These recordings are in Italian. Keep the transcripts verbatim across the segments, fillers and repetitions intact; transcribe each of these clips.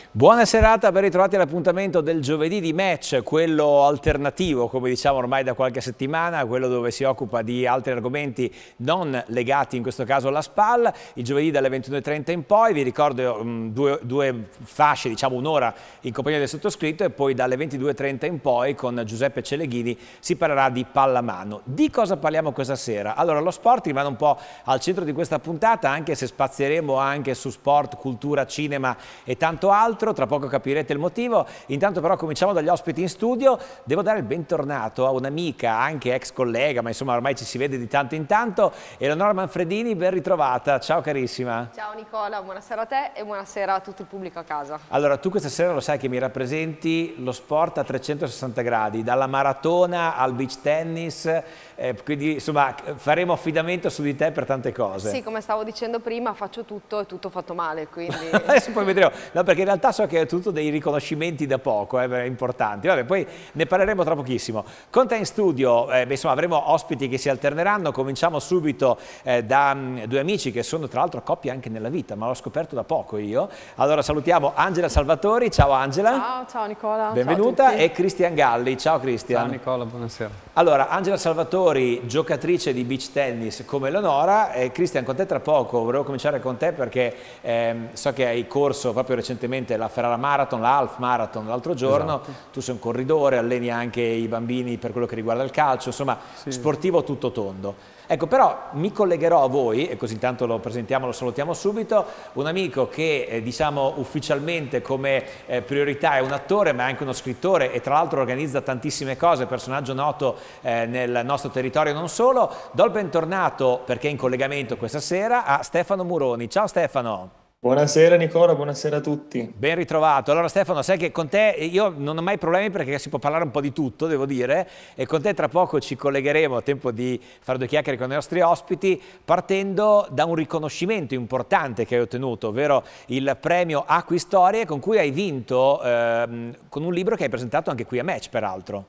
Buona serata, ben ritrovati all'appuntamento del giovedì di Match, quello alternativo, come diciamo ormai da qualche settimana, quello dove si occupa di altri argomenti non legati in questo caso alla S P A L, il giovedì dalle ventuno e trenta in poi, vi ricordo um, due, due fasce, diciamo un'ora in compagnia del sottoscritto e poi dalle ventidue e trenta in poi con Giuseppe Celeghini si parlerà di pallamano. Di cosa parliamo questa sera? Allora, lo sport rimane un po' al centro di questa puntata, anche se spazieremo anche su sport, cultura, cinema e tanto altro. Tra poco capirete il motivo. Intanto però cominciamo dagli ospiti in studio. Devo dare il bentornato a un'amica, anche ex collega, ma insomma ormai ci si vede di tanto in tanto, Eleonora Manfredini, ben ritrovata. Ciao carissima. Ciao Nicola, buonasera a te e buonasera a tutto il pubblico a casa. Allora, tu questa sera lo sai che mi rappresenti lo sport a trecentosessanta gradi, dalla maratona al beach tennis, eh, quindi insomma faremo affidamento su di te per tante cose. Sì, come stavo dicendo prima, faccio tutto e tutto fatto male, quindi... Adesso poi vedremo, no, perché in realtà so che è tutto dei riconoscimenti da poco, eh, importanti. Vabbè, poi ne parleremo tra pochissimo. Con te in studio, eh, beh, insomma, avremo ospiti che si alterneranno. Cominciamo subito eh, da um, due amici che sono tra l'altro coppie anche nella vita, ma l'ho scoperto da poco io. Allora salutiamo Angela Salvatori. Ciao Angela. Ciao, ciao Nicola. Benvenuta. Ciao e Cristian Galli. Ciao Cristian. Ciao Nicola, buonasera. Allora, Angela Salvatori, giocatrice di beach tennis come Eleonora, e Cristian, con te tra poco, volevo cominciare con te perché ehm, so che hai corso proprio recentemente la Ferrara Marathon, la Half Marathon l'altro giorno, esatto. Tu sei un corridore, alleni anche i bambini per quello che riguarda il calcio, insomma sì. Sportivo tutto tondo. Ecco, però mi collegherò a voi, e così intanto lo presentiamo, lo salutiamo subito, un amico che eh, diciamo ufficialmente come eh, priorità è un attore ma è anche uno scrittore e tra l'altro organizza tantissime cose, personaggio noto eh, nel nostro territorio non solo. Do il bentornato, perché è in collegamento questa sera, a Stefano Muroni. Ciao Stefano. Buonasera Nicola, buonasera a tutti. Ben ritrovato. Allora Stefano, sai che con te io non ho mai problemi perché si può parlare un po' di tutto, devo dire, e con te tra poco ci collegheremo a tempo di fare due chiacchiere con i nostri ospiti, partendo da un riconoscimento importante che hai ottenuto, ovvero il premio Acquistorie, con cui hai vinto ehm, con un libro che hai presentato anche qui a Match, peraltro.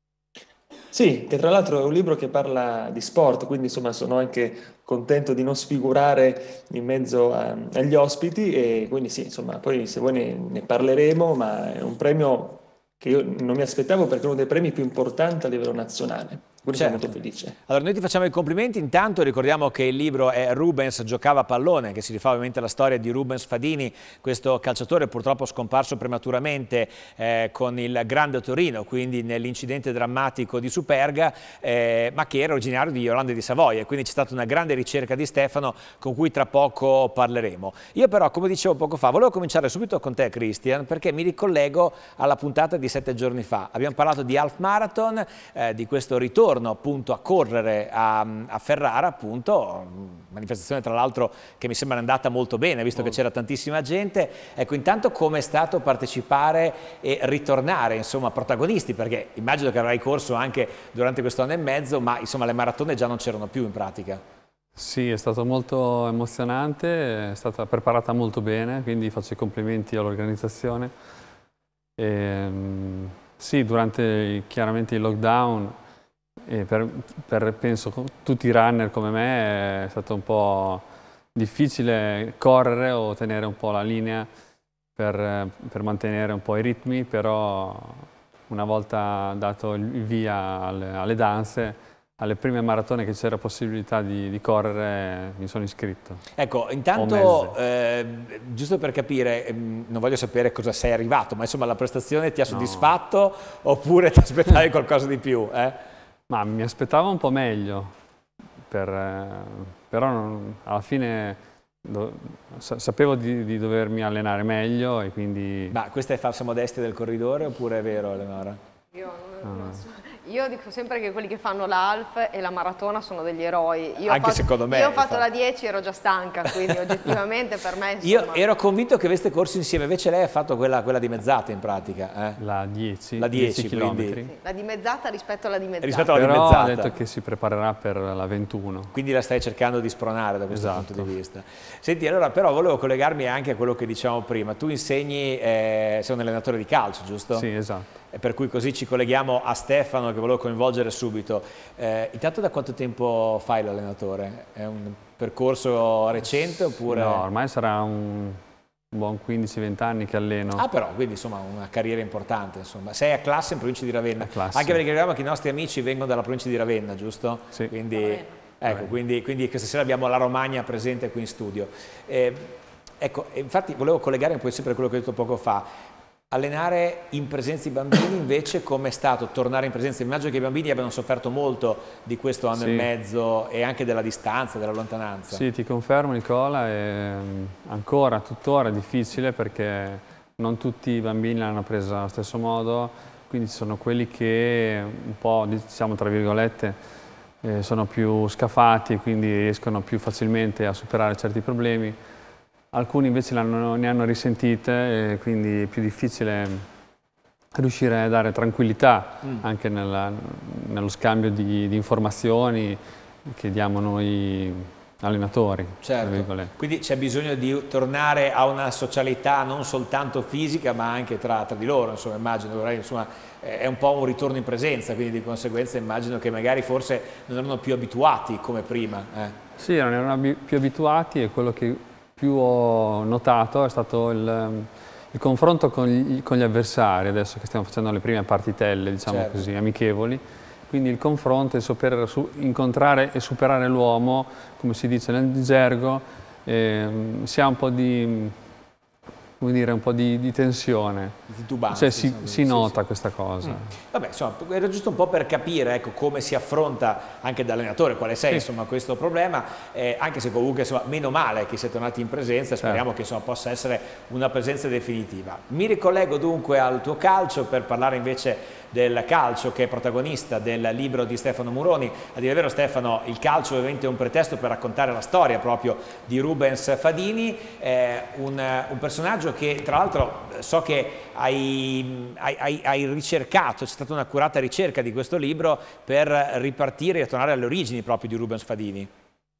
Sì, che tra l'altro è un libro che parla di sport, quindi insomma sono anche contento di non sfigurare in mezzo a, agli ospiti e quindi sì, insomma poi se voi ne, ne parleremo, ma è un premio che io non mi aspettavo perché è uno dei premi più importanti a livello nazionale. Quindi certo. Sono molto felice. Allora noi ti facciamo i complimenti, intanto ricordiamo che il libro è Rubens giocava a pallone, che si rifà ovviamente alla storia di Rubens Fadini, questo calciatore purtroppo scomparso prematuramente eh, con il Grande Torino, quindi nell'incidente drammatico di Superga, eh, ma che era originario di Iolande di Savoia, quindi c'è stata una grande ricerca di Stefano con cui tra poco parleremo. Io però, come dicevo poco fa, volevo cominciare subito con te Cristian, perché mi ricollego alla puntata di sette giorni fa. Abbiamo parlato di Half Marathon, eh, di questo ritorno appunto a correre a, a Ferrara, appunto, manifestazione tra l'altro che mi sembra andata molto bene, visto molto. Che c'era tantissima gente. Ecco, intanto come è stato partecipare e ritornare, insomma, protagonisti, perché immagino che avrai corso anche durante questo anno e mezzo, ma insomma le maratone già non c'erano più in pratica. Sì, è stato molto emozionante, è stata preparata molto bene, quindi faccio i complimenti all'organizzazione. Sì, durante chiaramente il lockdown, e per, per penso tutti i runner come me è stato un po' difficile correre o tenere un po' la linea per, per mantenere un po' i ritmi, però una volta dato il via alle, alle danze, alle prime maratone che c'era possibilità di, di correre, mi sono iscritto. Ecco, intanto, eh, giusto per capire, eh, non voglio sapere cosa sei arrivato, ma insomma la prestazione ti ha soddisfatto no. Oppure ti aspettavi qualcosa di più? Eh? Ma mi aspettavo un po' meglio, per, eh, però non, alla fine do, sapevo di, di dovermi allenare meglio e quindi... Ma questa è falsa modestia del corridore oppure è vero, Eleonora? Io non, non so. Io dico sempre che quelli che fanno la half e la maratona sono degli eroi. Io Anche fatto, secondo me. Io ho fatto fa... la dieci e ero già stanca, quindi oggettivamente per me... Insomma... Io ero convinto che aveste corso insieme, invece lei ha fatto quella, quella dimezzata in pratica. Eh? La dieci, la dieci chilometri. Sì, la dimezzata rispetto alla dimezzata. Rispetto alla Però dimezzata. ha detto che si preparerà per la ventuno. Quindi la stai cercando di spronare da questo esatto. punto di vista. Senti, allora però volevo collegarmi anche a quello che dicevamo prima. Tu insegni, eh, sei un allenatore di calcio, giusto? Sì, esatto. Per cui così ci colleghiamo a Stefano che volevo coinvolgere subito. Eh, intanto da quanto tempo fai l'allenatore? È un percorso recente oppure? No, ormai sarà un buon quindici venti anni che alleno. Ah però, quindi insomma una carriera importante, insomma. Sei a classe in provincia di Ravenna, anche perché ricordiamo che i nostri amici vengono dalla provincia di Ravenna, giusto? Sì. Quindi, ecco, quindi, quindi questa sera abbiamo la Romagna presente qui in studio. Eh, ecco, infatti volevo collegare un po' sempre a quello che ho detto poco fa. Allenare in presenza di bambini invece come è stato tornare in presenza? Immagino che i bambini abbiano sofferto molto di questo anno sì. e mezzo e anche della distanza, della lontananza. Sì, ti confermo Nicola, è ancora, tuttora difficile perché non tutti i bambini l'hanno presa allo stesso modo, quindi ci sono quelli che un po', diciamo tra virgolette, eh, sono più scafati e quindi riescono più facilmente a superare certi problemi. Alcuni invece ne hanno risentite e quindi è più difficile riuscire a dare tranquillità mm. anche nella, nello scambio di, di informazioni che diamo noi allenatori. Certo, quindi c'è bisogno di tornare a una socialità non soltanto fisica ma anche tra, tra di loro, insomma immagino, insomma, è un po' un ritorno in presenza, quindi di conseguenza immagino che magari forse non erano più abituati come prima. Eh. Sì, non erano più abituati e quello che più ho notato è stato il, il confronto con gli, con gli avversari, adesso che stiamo facendo le prime partitelle, diciamo certo. così, amichevoli, quindi il confronto, il saper incontrare e superare l'uomo, come si dice nel gergo, eh, si ha un po' di, come dire, un po' di, di tensione, titubanza, cioè si, si nota sì, sì. questa cosa. Mm. Vabbè, insomma, era giusto un po' per capire ecco, come si affronta anche da allenatore, quale sei sì. insomma, questo problema, eh, anche se comunque insomma, meno male che siete tornati in presenza, speriamo certo. che insomma, possa essere una presenza definitiva. Mi ricollego dunque al tuo calcio per parlare invece del calcio che è protagonista del libro di Stefano Muroni. A dire il vero Stefano, il calcio ovviamente è un pretesto per raccontare la storia proprio di Rubens Fadini, eh, un, un personaggio che tra l'altro so che hai, hai, hai ricercato, c'è stata un'accurata ricerca di questo libro per ripartire e tornare alle origini proprio di Rubens Fadini.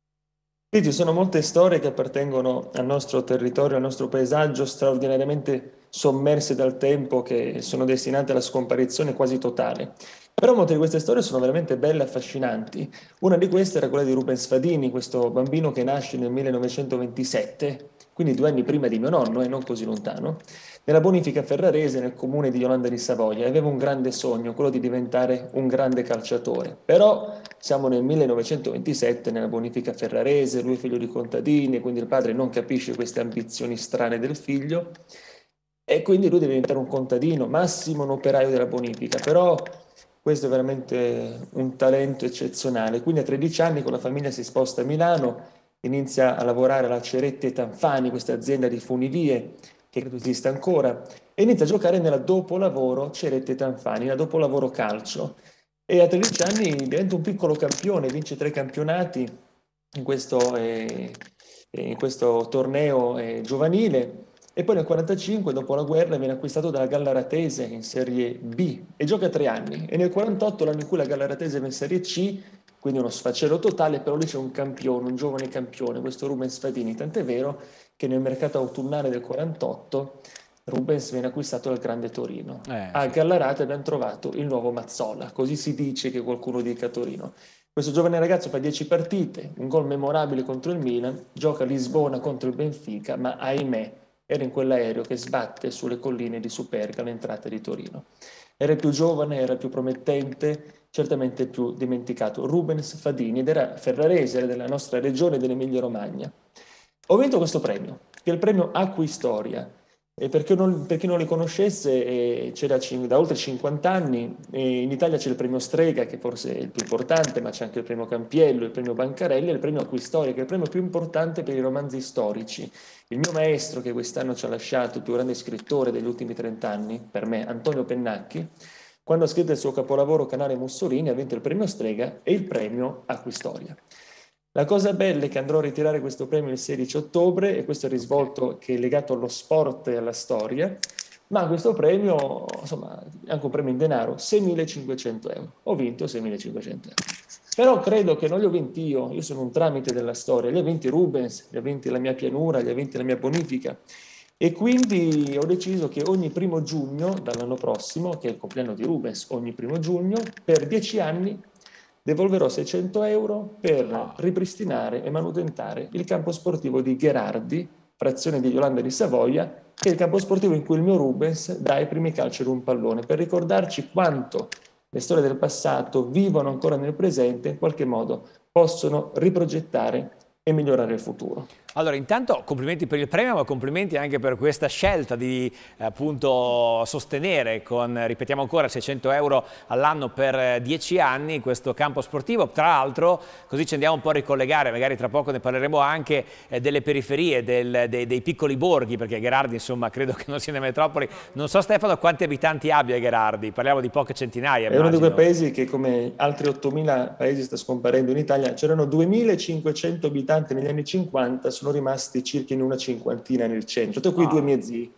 Sì, ci sono molte storie che appartengono al nostro territorio, al nostro paesaggio, straordinariamente sommerse dal tempo, che sono destinate alla scomparizione quasi totale. Però molte di queste storie sono veramente belle e affascinanti. Una di queste era quella di Rubens Fadini, questo bambino che nasce nel millenovecentoventisette, quindi due anni prima di mio nonno e non così lontano, nella bonifica ferrarese nel comune di Iolanda di Savoia. Aveva un grande sogno, quello di diventare un grande calciatore. Però siamo nel millenovecentoventisette, nella bonifica ferrarese, lui è figlio di contadini, quindi il padre non capisce queste ambizioni strane del figlio e quindi lui deve diventare un contadino, massimo un operaio della bonifica. Però questo è veramente un talento eccezionale. Quindi a tredici anni con la famiglia si sposta a Milano, inizia a lavorare alla Cerette Tanfani, questa azienda di funivie che credo esista ancora, e inizia a giocare nella dopolavoro Cerette Tanfani, la dopolavoro calcio. E a tredici anni diventa un piccolo campione, vince tre campionati in questo, eh, in questo torneo eh, giovanile. E poi nel quarantacinque, dopo la guerra, viene acquistato dalla Gallaratese in Serie B e gioca tre anni. E nel quarantotto, l'anno in cui la Gallaratese va in Serie C, quindi uno sfacelo totale, però lì c'è un campione, un giovane campione, questo Rubens Fadini, tant'è vero che nel mercato autunnale del quarantotto Rubens viene acquistato dal Grande Torino. Eh, a Gallarate abbiamo trovato il nuovo Mazzola, così si dice che qualcuno dica a Torino. Questo giovane ragazzo fa dieci partite, un gol memorabile contro il Milan, gioca a Lisbona contro il Benfica, ma ahimè era in quell'aereo che sbatte sulle colline di Superga all'entrata di Torino. Era il più giovane, era il più promettente, certamente il più dimenticato. Rubens Fadini, ed era ferrarese, era della nostra regione dell'Emilia Romagna. Ho vinto questo premio, che è il premio Acquistoria. E per chi non, per chi non li conoscesse, eh, c'era da oltre cinquanta anni, eh, in Italia c'è il premio Strega, che forse è il più importante, ma c'è anche il premio Campiello, il premio Bancarelli e il premio Acquistoria, che è il premio più importante per i romanzi storici. Il mio maestro, che quest'anno ci ha lasciato, il più grande scrittore degli ultimi trent'anni, per me, Antonio Pennacchi, quando ha scritto il suo capolavoro Canale Mussolini, ha vinto il premio Strega e il premio Acquistoria. La cosa bella è che andrò a ritirare questo premio il sedici ottobre, e questo è il risvolto che è legato allo sport e alla storia, ma questo premio, insomma, è anche un premio in denaro, seimilacinquecento euro. Ho vinto seimilacinquecento euro. Però credo che non li ho vinti io, io sono un tramite della storia, li ha vinti Rubens, li ha vinti la mia pianura, li ha vinti la mia bonifica. E quindi ho deciso che ogni primo giugno, dall'anno prossimo, che è il compleanno di Rubens, ogni primo giugno, per dieci anni, devolverò seicento euro per ripristinare e manutentare il campo sportivo di Gherardi, frazione di Yolanda di Savoia, che è il campo sportivo in cui il mio Rubens dà i primi calci ad un pallone, per ricordarci quanto le storie del passato vivono ancora nel presente e in qualche modo possono riprogettare e migliorare il futuro. Allora, intanto complimenti per il premio, ma complimenti anche per questa scelta di appunto sostenere con, ripetiamo ancora, seicento euro all'anno per dieci anni questo campo sportivo. Tra l'altro, così ci andiamo un po' a ricollegare, magari tra poco ne parleremo anche eh, delle periferie, del, dei, dei piccoli borghi, perché Gherardi, insomma, credo che non sia una metropoli. Non so, Stefano, quanti abitanti abbia Gherardi, parliamo di poche centinaia. È immagino. Uno di quei paesi che, come altri ottomila paesi, sta scomparendo in Italia. C'erano duemilacinquecento abitanti negli anni cinquanta, sono rimasti circa in una cinquantina nel centro. Ho qui ah. due miei zii.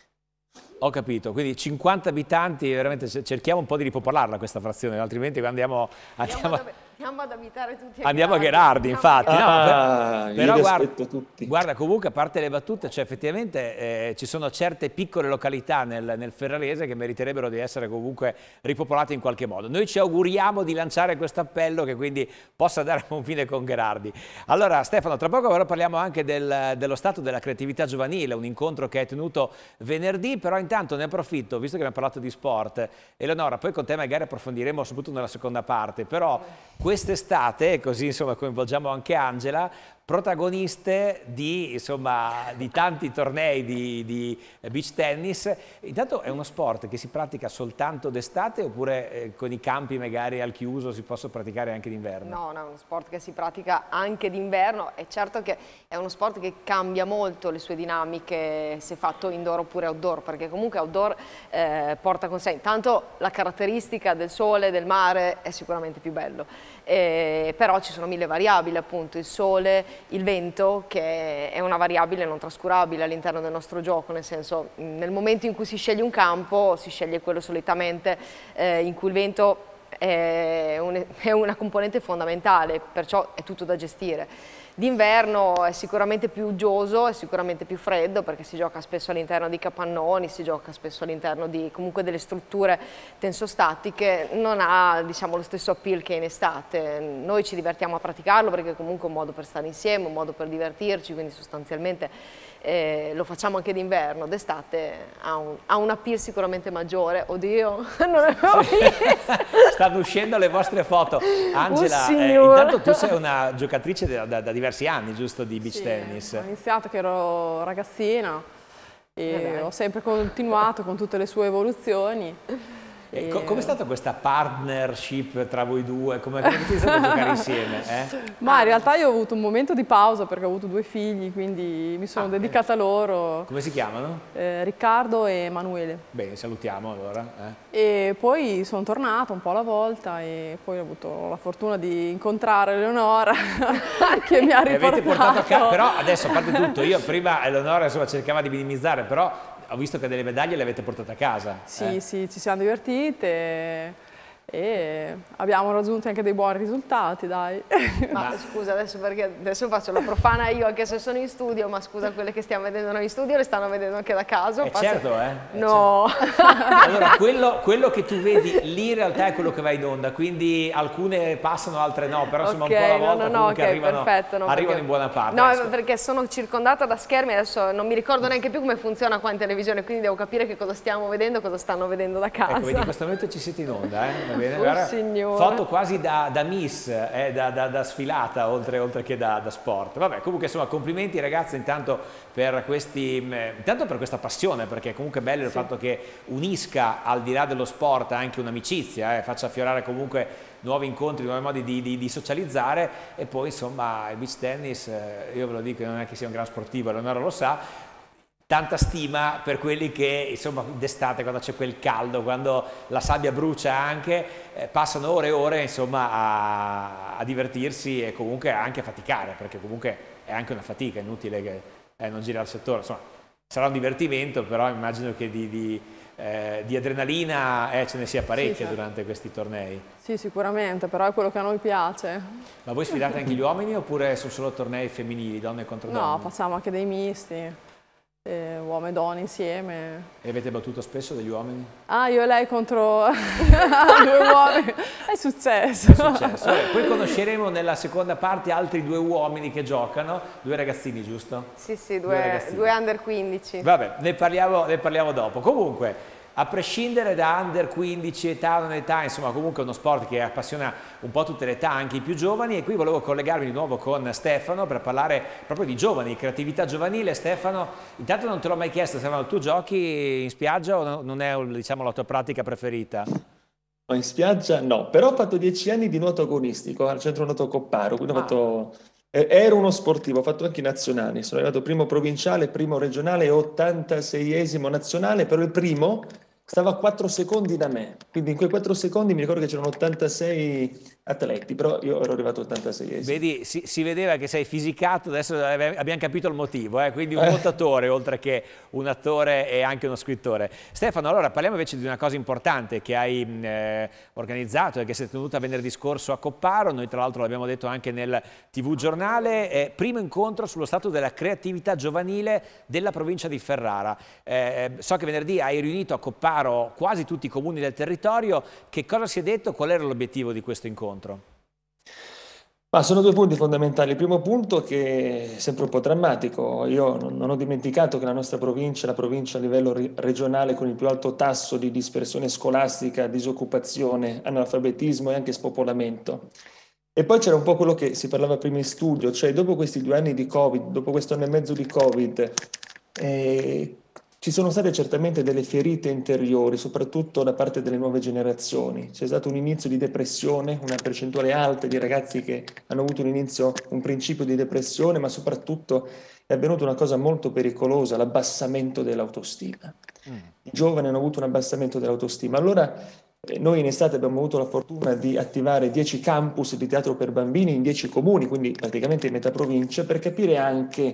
Ho capito, quindi cinquanta abitanti, veramente cerchiamo un po' di ripopolarla questa frazione, altrimenti andiamo, andiamo, andiamo, andiamo ad abitare tutti a andiamo Gherardi. Andiamo a Gherardi, infatti. Ah, no, per, però guarda, tutti. guarda, comunque, a parte le battute, cioè effettivamente eh, ci sono certe piccole località nel, nel Ferrarese che meriterebbero di essere comunque ripopolate in qualche modo. Noi ci auguriamo di lanciare questo appello che quindi possa dare un fine con Gherardi. Allora, Stefano, tra poco però parliamo anche del, dello stato della creatività giovanile, un incontro che è tenuto venerdì, però intanto ne approfitto, visto che abbiamo parlato di sport, Eleonora, poi con te magari approfondiremo soprattutto nella seconda parte, però quest'estate, così insomma coinvolgiamo anche Angela, protagoniste di, insomma, di tanti tornei di, di beach tennis. Intanto è uno sport che si pratica soltanto d'estate oppure eh, con i campi magari al chiuso si possono praticare anche d'inverno? No, no, è uno sport che si pratica anche d'inverno. È certo che è uno sport che cambia molto le sue dinamiche se fatto indoor oppure outdoor, perché comunque outdoor eh, porta con sé intanto la caratteristica del sole, del mare, è sicuramente più bello. Eh, però ci sono mille variabili, appunto il sole, il vento, che è una variabile non trascurabile all'interno del nostro gioco, nel senso, nel momento in cui si sceglie un campo si sceglie quello solitamente eh, in cui il vento è, un, è una componente fondamentale, perciò è tutto da gestire. D'inverno è sicuramente più uggioso, è sicuramente più freddo, perché si gioca spesso all'interno di capannoni, si gioca spesso all'interno di comunque delle strutture tensostatiche, non ha, diciamo, lo stesso appeal che in estate. Noi ci divertiamo a praticarlo perché comunque è un modo per stare insieme, un modo per divertirci, quindi sostanzialmente eh, lo facciamo anche d'inverno. D'estate ha un, ha un appeal sicuramente maggiore. Oddio, non l'avevo sì. visto. Stanno uscendo le vostre foto. Angela, oh, eh, intanto tu sei una giocatrice da, da, da diversi anni, giusto, di beach sì, tennis? Ho iniziato che ero ragazzina e eh ho sempre continuato con tutte le sue evoluzioni. E co com'è stata questa partnership tra voi due? Come avete iniziato a giocare insieme? Eh? Ma in realtà io ho avuto un momento di pausa perché ho avuto due figli, quindi mi sono ah, dedicata a loro. Come si chiamano? Eh, Riccardo e Emanuele. Bene, salutiamo allora. Eh. E poi sono tornata un po' alla volta e poi ho avuto la fortuna di incontrare Eleonora che mi ha riportato. Avete portato a casa, però adesso a parte tutto, io prima Eleonora insomma, cercava di minimizzare, però ho visto che delle medaglie le avete portate a casa. Sì, eh? sì, ci siamo divertite e abbiamo raggiunto anche dei buoni risultati, dai. Ma, ma scusa, adesso perché adesso faccio la profana io anche se sono in studio, ma scusa, quelle che stiamo vedendo noi in studio le stanno vedendo anche da casa. Eh certo, eh. No. Certo. Allora, quello, quello che tu vedi lì in realtà è quello che va in onda, quindi alcune passano, altre no, però insomma okay, un po' alla volta no, no, comunque okay, arrivano, perfetto, no, arrivano perché, in buona parte. No, ecco. Perché sono circondata da schermi, adesso non mi ricordo neanche più come funziona qua in televisione, quindi devo capire che cosa stiamo vedendo, cosa stanno vedendo da casa. Ecco, vedi, in questo momento ci siete in onda, eh? Va bene? Oh, Guarda, signore. foto quasi da, da miss, eh, da, da, da sfilata, oltre, oltre che da, da sport. Vabbè, comunque insomma complimenti ragazzi intanto per, questi, eh, intanto per questa passione, perché comunque è bello sì. il fatto che unisca al di là dello sport anche un'amicizia, eh, faccia affiorare comunque nuovi incontri, nuovi modi di, di, di socializzare e poi insomma il beach tennis, eh, io ve lo dico, non è che sia un gran sportivo, Eleonora lo sa, tanta stima per quelli che, insomma, d'estate, quando c'è quel caldo, quando la sabbia brucia anche, eh, passano ore e ore, insomma, a, a divertirsi e comunque anche a faticare, perché comunque è anche una fatica, è inutile che eh, non gira al settore. Insomma, sarà un divertimento, però immagino che di, di, eh, di adrenalina eh, ce ne sia parecchia sì, certo. durante questi tornei. Sì, sicuramente, però è quello che a noi piace. Ma voi sfidate anche gli uomini oppure sono solo tornei femminili, donne contro donne? No, facciamo anche dei misti. e uomo e donne insieme. E avete battuto spesso degli uomini? Ah, io e lei contro due uomini, è successo. È successo. Vabbè, poi conosceremo nella seconda parte altri due uomini che giocano, due ragazzini, giusto? Sì, sì, Due due, ragazzini. due under quindici. Vabbè, ne parliamo, ne parliamo dopo. Comunque, a prescindere da under quindici, età, non età, insomma comunque è uno sport che appassiona un po' tutte le età, anche i più giovani, e qui volevo collegarmi di nuovo con Stefano per parlare proprio di giovani, creatività giovanile. Stefano, intanto non te l'ho mai chiesto, Stefano, tu giochi in spiaggia o non è, diciamo, la tua pratica preferita? No, in spiaggia no, però ho fatto dieci anni di nuoto agonistico al centro nuoto Copparo, quindi ho Ah. fatto... eh, Ero uno sportivo, ho fatto anche i nazionali, sono arrivato primo provinciale, primo regionale e ottantaseiesimo nazionale, però il primo stava a quattro secondi da me, quindi in quei quattro secondi mi ricordo che c'erano ottantasei atleti, però io ero arrivato ottantaseiesimo. Vedi, si, si vedeva che sei fisicato, adesso abbiamo capito il motivo, eh? Quindi un Eh. nuotatore oltre che un attore e anche uno scrittore. Stefano, allora parliamo invece di una cosa importante che hai mh, eh, organizzato e che si è tenuta venerdì scorso a Copparo. Noi tra l'altro l'abbiamo detto anche nel tivù giornale, eh, primo incontro sullo stato della creatività giovanile della provincia di Ferrara. Eh, so che venerdì hai riunito a Copparo quasi tutti i comuni del territorio. Che cosa si è detto? Qual era l'obiettivo di questo incontro? Ma sono due punti fondamentali. Il primo punto che è sempre un po' drammatico. Io non, non ho dimenticato che la nostra provincia è la provincia a livello ri- regionale con il più alto tasso di dispersione scolastica, disoccupazione, analfabetismo e anche spopolamento. E poi c'era un po' quello che si parlava prima in studio, cioè dopo questi due anni di Covid, dopo questo anno e mezzo di Covid, eh, ci sono state certamente delle ferite interiori, soprattutto da parte delle nuove generazioni. C'è stato un inizio di depressione, una percentuale alta di ragazzi che hanno avuto un inizio, un principio di depressione, ma soprattutto è avvenuta una cosa molto pericolosa, l'abbassamento dell'autostima. Mm. I giovani hanno avuto un abbassamento dell'autostima. Allora, eh, noi in estate abbiamo avuto la fortuna di attivare dieci campus di teatro per bambini in dieci comuni, quindi praticamente in metà provincia, per capire anche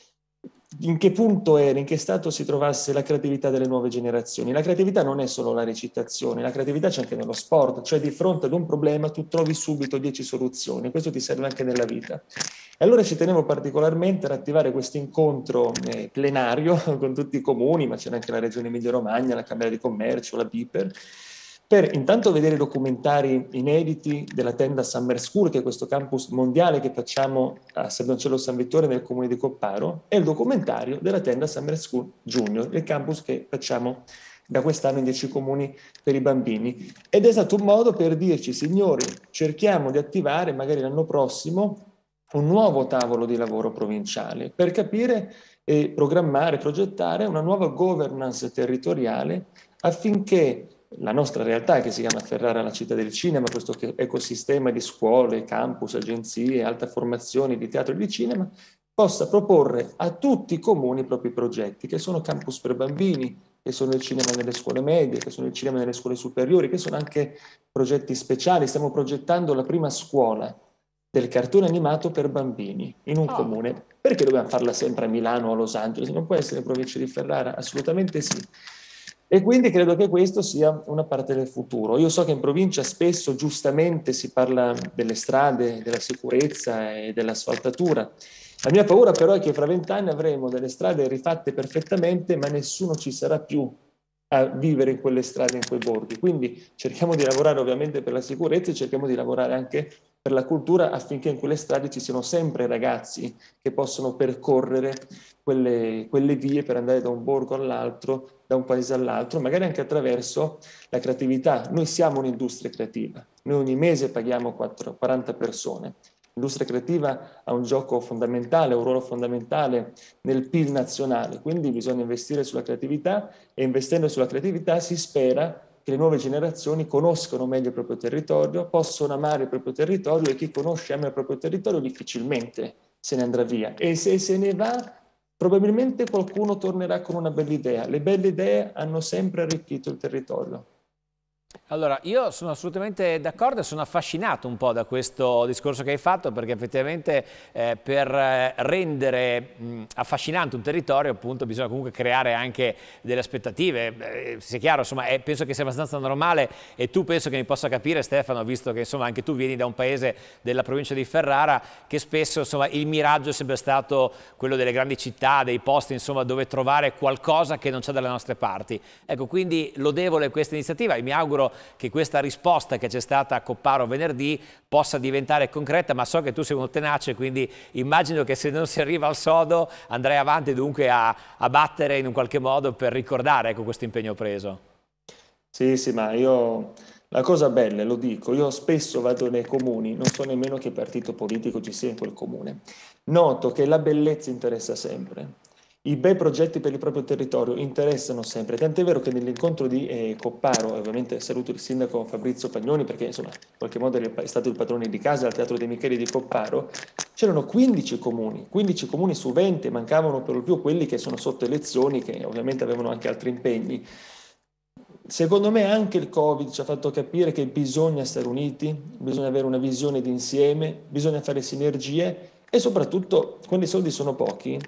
in che punto era, in che stato si trovasse la creatività delle nuove generazioni. La creatività non è solo la recitazione, la creatività c'è anche nello sport, cioè di fronte ad un problema tu trovi subito dieci soluzioni, questo ti serve anche nella vita. E allora ci tenevo particolarmente ad attivare questo incontro eh, plenario con tutti i comuni, ma c'era anche la Regione Emilia-Romagna, la Camera di Commercio, la BIPER, per intanto vedere i documentari inediti della tenda Summer School, che è questo campus mondiale che facciamo a San Doncello San Vittore nel comune di Copparo, e il documentario della tenda Summer School Junior, il campus che facciamo da quest'anno in dieci comuni per i bambini. Ed è stato un modo per dirci, signori, cerchiamo di attivare magari l'anno prossimo un nuovo tavolo di lavoro provinciale per capire e programmare, progettare una nuova governance territoriale affinché la nostra realtà, che si chiama Ferrara la città del cinema, questo ecosistema di scuole, campus, agenzie, alta formazione di teatro e di cinema, possa proporre a tutti i comuni i propri progetti, che sono campus per bambini, che sono il cinema nelle scuole medie, che sono il cinema nelle scuole superiori, che sono anche progetti speciali. Stiamo progettando la prima scuola del cartone animato per bambini in un Oh. comune. Perché dobbiamo farla sempre a Milano o a Los Angeles? Non può essere in provincia di Ferrara? Assolutamente sì. E quindi credo che questo sia una parte del futuro. Io so che in provincia spesso giustamente si parla delle strade, della sicurezza e dell'asfaltatura. La mia paura però è che fra vent'anni avremo delle strade rifatte perfettamente, ma nessuno ci sarà più a vivere in quelle strade, in quei borghi. Quindi cerchiamo di lavorare ovviamente per la sicurezza e cerchiamo di lavorare anche per la cultura affinché in quelle strade ci siano sempre ragazzi che possono percorrere quelle, quelle vie per andare da un borgo all'altro, da un paese all'altro, magari anche attraverso la creatività. Noi siamo un'industria creativa, noi ogni mese paghiamo quaranta persone. L'industria creativa ha un gioco fondamentale, un ruolo fondamentale nel P I L nazionale, quindi bisogna investire sulla creatività e investendo sulla creatività si spera che le nuove generazioni conoscano meglio il proprio territorio, possono amare il proprio territorio e chi conosce e ama il proprio territorio difficilmente se ne andrà via. E se se ne va, probabilmente qualcuno tornerà con una bella idea. Le belle idee hanno sempre arricchito il territorio. Allora, io sono assolutamente d'accordo e sono affascinato un po' da questo discorso che hai fatto, perché effettivamente eh, per rendere mh, affascinante un territorio, appunto, bisogna comunque creare anche delle aspettative. Eh, sia chiaro, insomma, eh, penso che sia abbastanza normale, e tu penso che mi possa capire, Stefano, visto che insomma anche tu vieni da un paese della provincia di Ferrara, che spesso insomma il miraggio è sempre stato quello delle grandi città, dei posti insomma dove trovare qualcosa che non c'è dalle nostre parti. Ecco, quindi lodevole questa iniziativa, e mi auguro che questa risposta che c'è stata a Copparo venerdì possa diventare concreta, ma so che tu sei uno tenace, quindi immagino che se non si arriva al sodo andrai avanti dunque a, a battere in un qualche modo per ricordare, ecco, questo impegno preso. Sì, sì, ma io la cosa bella, lo dico, io spesso vado nei comuni, non so nemmeno che partito politico ci sia in quel comune, noto che la bellezza interessa sempre. I bei progetti per il proprio territorio interessano sempre, tant'è vero che nell'incontro di eh, Copparo, e ovviamente saluto il sindaco Fabrizio Pagnoni perché insomma in qualche modo è stato il padrone di casa al Teatro dei Micheli di Copparo, c'erano quindici comuni, quindici comuni su venti, mancavano per lo più quelli che sono sotto elezioni, che ovviamente avevano anche altri impegni. Secondo me anche il Covid ci ha fatto capire che bisogna stare uniti, bisogna avere una visione d'insieme, bisogna fare sinergie e soprattutto quando i soldi sono pochi,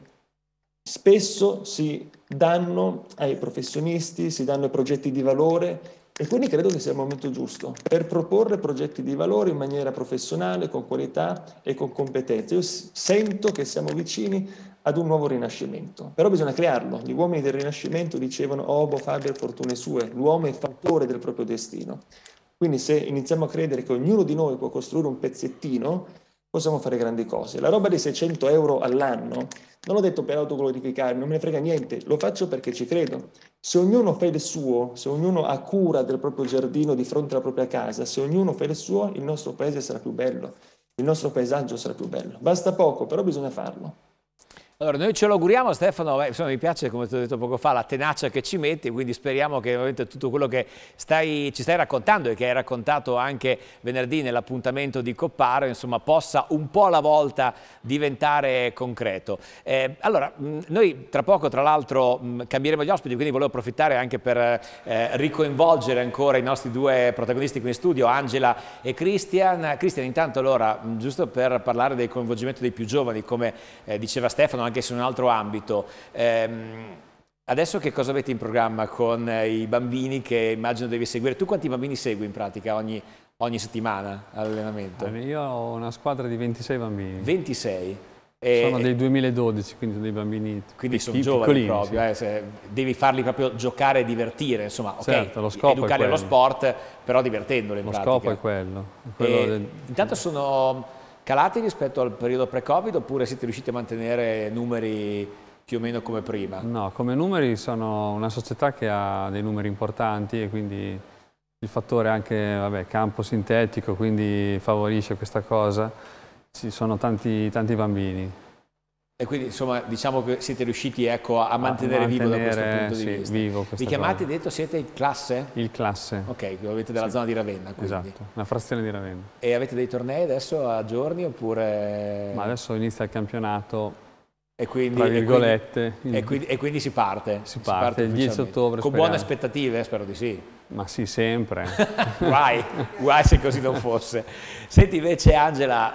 spesso si danno ai professionisti, si danno ai progetti di valore, e quindi credo che sia il momento giusto per proporre progetti di valore in maniera professionale, con qualità e con competenze. Io sento che siamo vicini ad un nuovo rinascimento, però bisogna crearlo. Gli uomini del Rinascimento dicevano obo faber fortune sue, l'uomo è fautore del proprio destino. Quindi se iniziamo a credere che ognuno di noi può costruire un pezzettino, possiamo fare grandi cose. La roba di seicento euro all'anno non l'ho detto per autoglorificarmi, non me ne frega niente, lo faccio perché ci credo. Se ognuno fa il suo, se ognuno ha cura del proprio giardino di fronte alla propria casa, se ognuno fa il suo, il nostro paese sarà più bello, il nostro paesaggio sarà più bello. Basta poco, però bisogna farlo. Allora, noi ce lo auguriamo, Stefano. Beh, insomma, mi piace, come ti ho detto poco fa, la tenacia che ci metti, quindi speriamo che ovviamente tutto quello che stai, ci stai raccontando e che hai raccontato anche venerdì nell'appuntamento di Copparo, insomma, possa un po' alla volta diventare concreto. Eh, allora, mh, noi tra poco, tra l'altro, cambieremo gli ospiti, quindi volevo approfittare anche per eh, ricoinvolgere ancora i nostri due protagonisti qui in studio, Angela e Christian. Christian, intanto, allora, mh, giusto per parlare del coinvolgimento dei più giovani, come eh, diceva Stefano, anche se in un altro ambito. Ehm, adesso che cosa avete in programma con eh, i bambini che immagino devi seguire? Tu quanti bambini segui in pratica ogni, ogni settimana all'allenamento? Allora, io ho una squadra di ventisei bambini. ventisei? E, sono del duemiladodici, quindi sono dei bambini quindi sono piccolini, giovani proprio, eh, se devi farli proprio giocare e divertire, insomma, ok, certo, lo scopo educarli allo sport, però divertendoli in lo pratica. Lo scopo è quello. È quello del... Intanto sono calati rispetto al periodo pre-Covid, oppure siete riusciti a mantenere numeri più o meno come prima? No, come numeri sono una società che ha dei numeri importanti, e quindi il fattore anche, vabbè, campo sintetico, quindi favorisce questa cosa. Ci sono tanti, tanti bambini. E quindi insomma diciamo che siete riusciti, ecco, a mantenere, a mantenere vivo da questo punto di sì, vista. Vivo Vi chiamate, hai detto, siete il classe? Il classe. Ok, lo avete della sì. zona di Ravenna, quindi. Esatto, una frazione di Ravenna. E avete dei tornei adesso a giorni oppure? Ma adesso inizia il campionato, e quindi, tra virgolette. E quindi, e quindi, e quindi si parte? Si, si parte, parte il dieci ottobre. Con speriamo. Buone aspettative? Spero di sì. Ma sì, sempre. guai, guai se così non fosse. Senti invece Angela,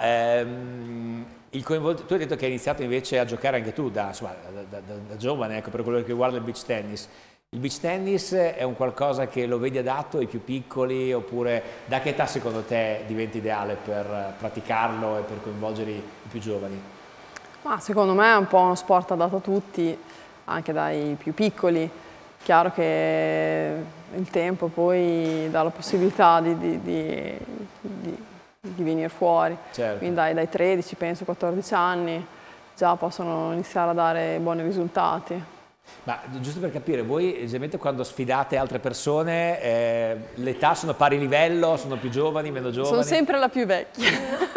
ehm, il tu hai detto che hai iniziato invece a giocare anche tu da, insomma, da, da, da, da giovane, ecco, per quello che riguarda il beach tennis. Il beach tennis è un qualcosa che lo vedi adatto ai più piccoli, oppure da che età secondo te diventa ideale per praticarlo e per coinvolgere i più giovani? Ma secondo me è un po' uno sport adatto a tutti, anche dai più piccoli. Chiaro che il tempo poi dà la possibilità di, di, di, di, di venire fuori, certo. Quindi dai, dai tredici, penso quattordici anni, già possono iniziare a dare buoni risultati. Ma giusto per capire, voi esattamente quando sfidate altre persone, eh, l'età sono a pari livello, sono più giovani, meno giovani? Sono sempre la più vecchia.